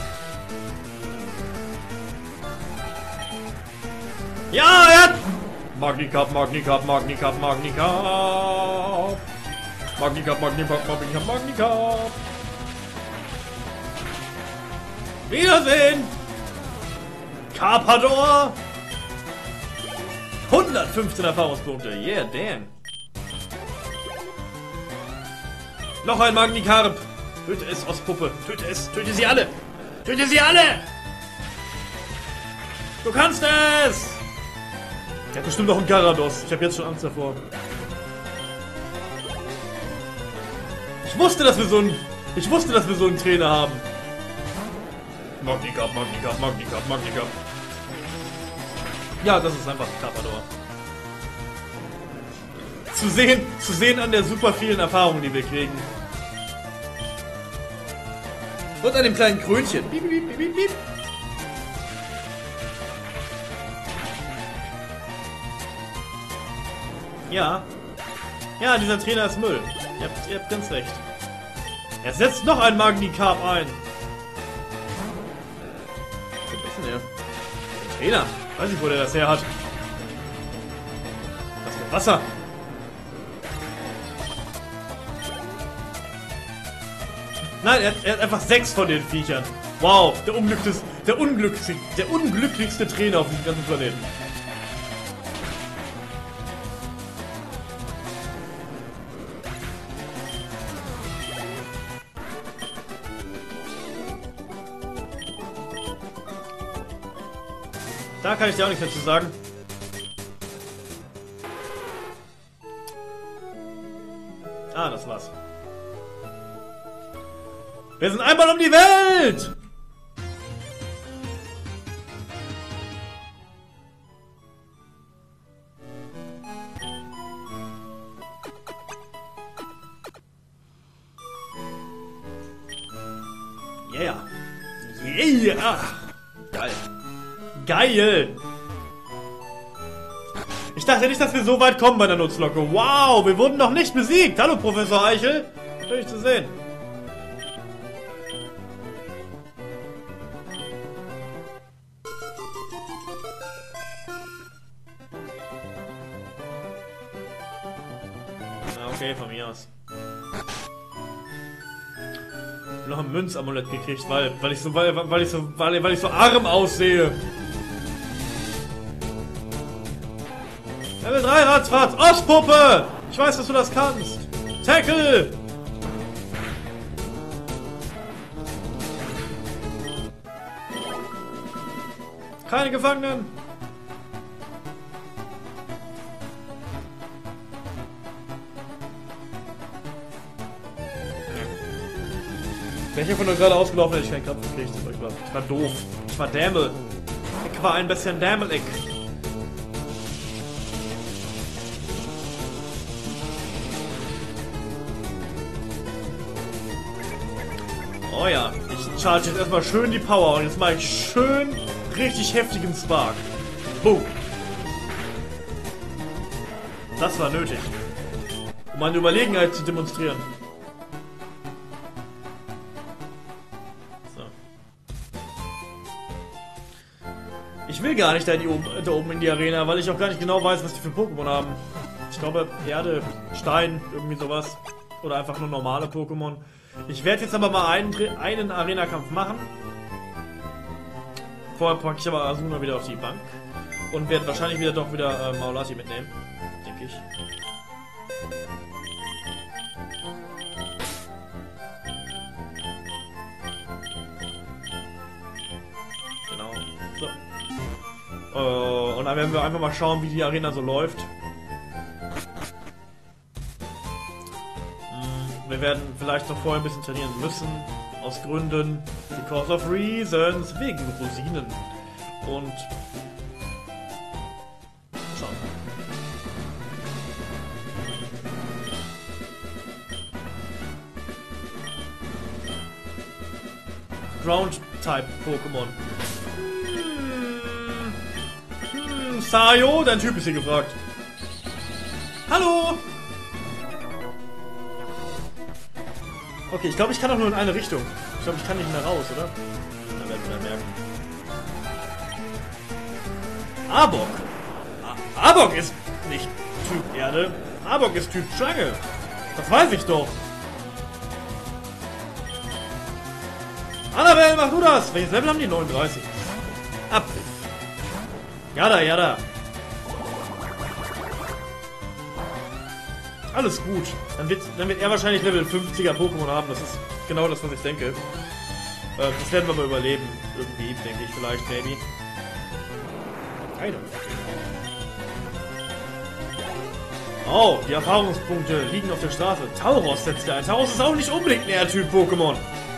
Speaker 1: Ja, er hat... Magnicap, Magnicap, Magnicap, Magnicap. Magnicap, Magnicap, Magnicap, Magnicap. Wiedersehen! Carpador! 115 Erfahrungspunkte. Yeah, damn. Noch ein Magnikarp. Töte es, Ostpuppe. Töte es. Töte sie alle. Töte sie alle! Du kannst es! Der hat bestimmt noch einen Garados. Ich habe jetzt schon Angst davor. Ich wusste, dass wir so einen Trainer haben. Magnicap, Magnicap, Magnicap, Magnicap. Ja, das ist einfach Carpador. Zu sehen an der super vielen Erfahrungen, die wir kriegen. Und an dem kleinen Krönchen. Piep, piep, piep, piep, piep. Ja. Ja, dieser Trainer ist Müll. Ihr habt ganz recht. Er setzt noch ein Magnicarp ein. Was ist denn der? Der Trainer. Weiß nicht, wo der das her hat. Das mit Wasser. Nein, er hat einfach 6 von den Viechern. Wow, der unglücklichste Trainer auf diesem ganzen Planeten. Da kann ich dir auch nichts dazu sagen. Ah, das war's. Wir sind einmal um die Welt! Yeah. Yeah. Geil. Geil! Ich dachte nicht, dass wir so weit kommen bei der Nutzlocke. Wow, wir wurden noch nicht besiegt. Hallo, Professor Eichel. Schön, dich zu sehen. Na, okay, von mir aus. Noch ein Münzamulett gekriegt, weil ich so arm aussehe. Level 3 Radfahrt. Ostpuppe! Ich weiß, dass du das kannst. Tackle! Keine Gefangenen! Welcher von euch gerade ausgelaufen, hätte ich keinen Krampf gekriegt. Ich war doof. Ich war dämel. Ich war ein bisschen dämelig. Oh ja, ich charge jetzt erstmal schön die Power und jetzt mache ich schön richtig heftigen Spark. Boom. Das war nötig. Um meine Überlegenheit zu demonstrieren. So. Ich will gar nicht da oben in die Arena, weil ich auch gar nicht genau weiß, was die für Pokémon haben. Ich glaube Erde, Stein, irgendwie sowas. Oder einfach nur normale Pokémon. Ich werde jetzt aber mal einen Arena-Kampf machen. Vorher packe ich aber Asuna wieder auf die Bank. Und werde wahrscheinlich wieder Maulati mitnehmen. Denke ich. Genau. So. Und dann werden wir einfach mal schauen, wie die Arena so läuft. Wir werden vielleicht noch vorher ein bisschen trainieren müssen. Aus Gründen. Because of reasons. Wegen Rosinen. Und schauen. Ground-Type Pokémon. Sayo, dein Typ ist hier gefragt. Hallo! Okay, ich glaube, ich kann auch nur in eine Richtung. Ich glaube, ich kann nicht mehr raus, oder? Dann werden wir dann merken. Arbok! Arbok ist nicht Typ Erde. Arbok ist Typ Schlange. Das weiß ich doch. Annabelle, mach du das! Welches Level haben die? 39. Ab. Jada, jada. Alles gut. Dann wird er wahrscheinlich Level 50er Pokémon haben. Das ist genau das, was ich denke. Das werden wir mal überleben. Irgendwie, denke ich vielleicht, maybe. Oh, die Erfahrungspunkte liegen auf der Straße. Tauros setzt er ein. Tauros ist auch nicht unbedingt ein Erdtyp-Pokémon.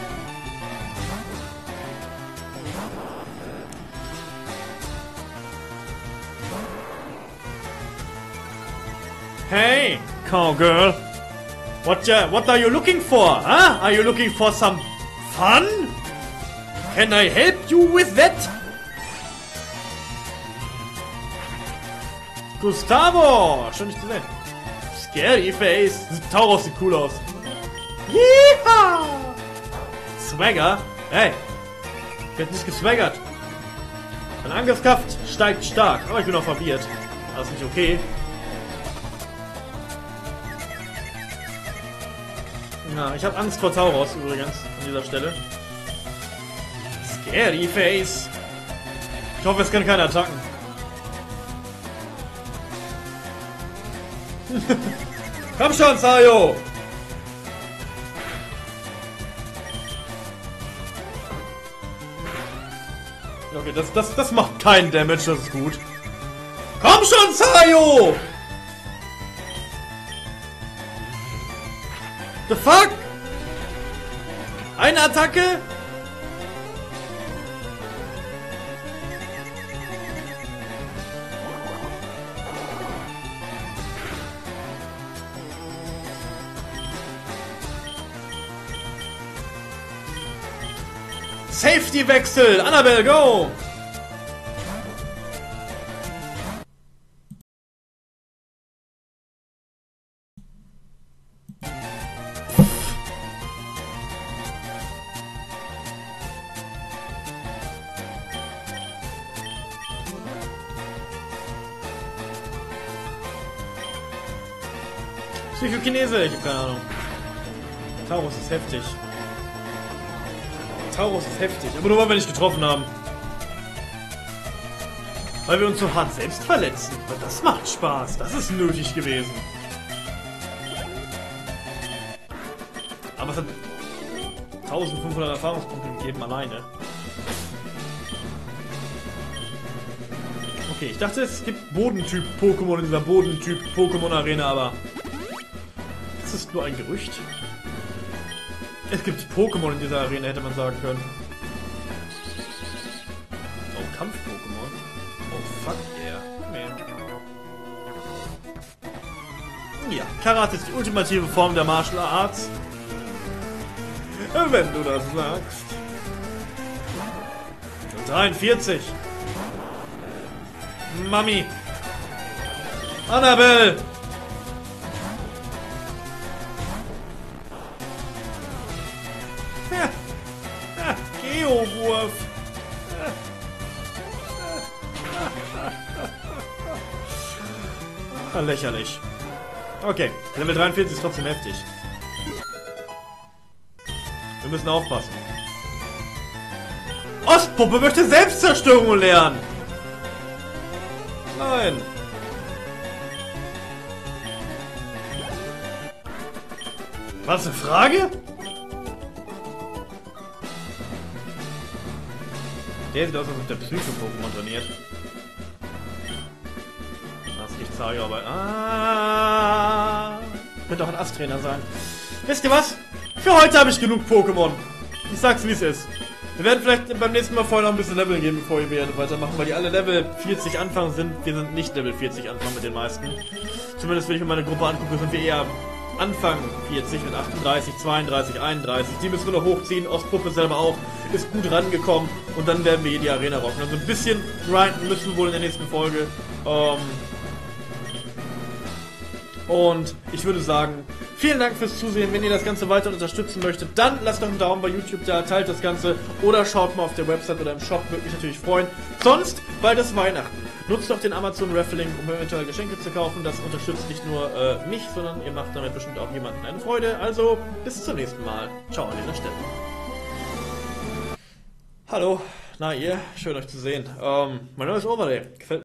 Speaker 1: Hey, cowgirl. What are you looking for? Huh? Are you looking for some fun? Can I help you with that? Gustavo! Schön, dich zu sehen. Scary Face. Tauros sieht cool aus. Yeehaw! Swagger? Hey. Wird nicht geswaggert. Mein Angriffskraft steigt stark. Aber ich bin auch verwirrt. Das ist nicht okay. Ja, ich habe Angst vor Tauros übrigens an dieser Stelle. Scary Face. Ich hoffe, es kann keiner attacken. Komm schon, Sayo! Okay, das macht keinen Damage, das ist gut. Komm schon, Sayo! The fuck? Eine Attacke? Safety-Wechsel! Annabelle, go! Psychokinese, ich hab keine Ahnung. Tauros ist heftig. Tauros ist heftig, aber nur weil wir nicht getroffen haben. Weil wir uns so hart selbst verletzen. Das macht Spaß, das ist nötig gewesen. Aber es hat 1500 Erfahrungspunkte gegeben alleine. Okay, ich dachte es gibt Bodentyp-Pokémon in dieser Bodentyp-Pokémon-Arena, aber das ist nur ein Gerücht. Es gibt Pokémon in dieser Arena, hätte man sagen können. Oh, Kampf-Pokémon. Oh, fuck yeah. Man. Ja, Karate ist die ultimative Form der Martial Arts. Wenn du das sagst. 43. Mami. Annabelle. Geowurf. Lächerlich. Okay, Level 43 ist trotzdem heftig. Wir müssen aufpassen. Ostpuppe möchte Selbstzerstörung lernen. Nein. Was, eine Frage? Der sieht aus, als ob der Psycho-Pokémon trainiert. Das ist nicht Sayo, aber... könnte auch ein Ast-Trainer sein. Wisst ihr was? Für heute habe ich genug Pokémon. Ich sag's, wie es ist. Wir werden vielleicht beim nächsten Mal vorher noch ein bisschen Level geben, bevor wir weitermachen, weil die alle Level 40 Anfang sind. Wir sind nicht Level 40 Anfang mit den meisten. Zumindest wenn ich mir meine Gruppe angucke, sind wir eher Anfang 40 mit 38, 32, 31. Die müssen wir noch hochziehen. Ostpuppe selber auch. Ist gut rangekommen. Und dann werden wir hier die Arena rocken. Also ein bisschen grinden müssen wir wohl in der nächsten Folge. Und ich würde sagen, Vielen Dank fürs Zusehen. Wenn ihr das Ganze weiter unterstützen möchtet, dann lasst doch einen Daumen bei YouTube da, teilt das Ganze oder schaut mal auf der Website oder im Shop, würde mich natürlich freuen. Sonst, bald ist Weihnachten. Nutzt doch den Amazon Raffling, um eventuell Geschenke zu kaufen. Das unterstützt nicht nur mich, sondern ihr macht damit bestimmt auch jemandem eine Freude. Also, bis zum nächsten Mal. Ciao an dieser Stelle. Hallo, na ihr, schön euch zu sehen. Mein neues Overlay gefällt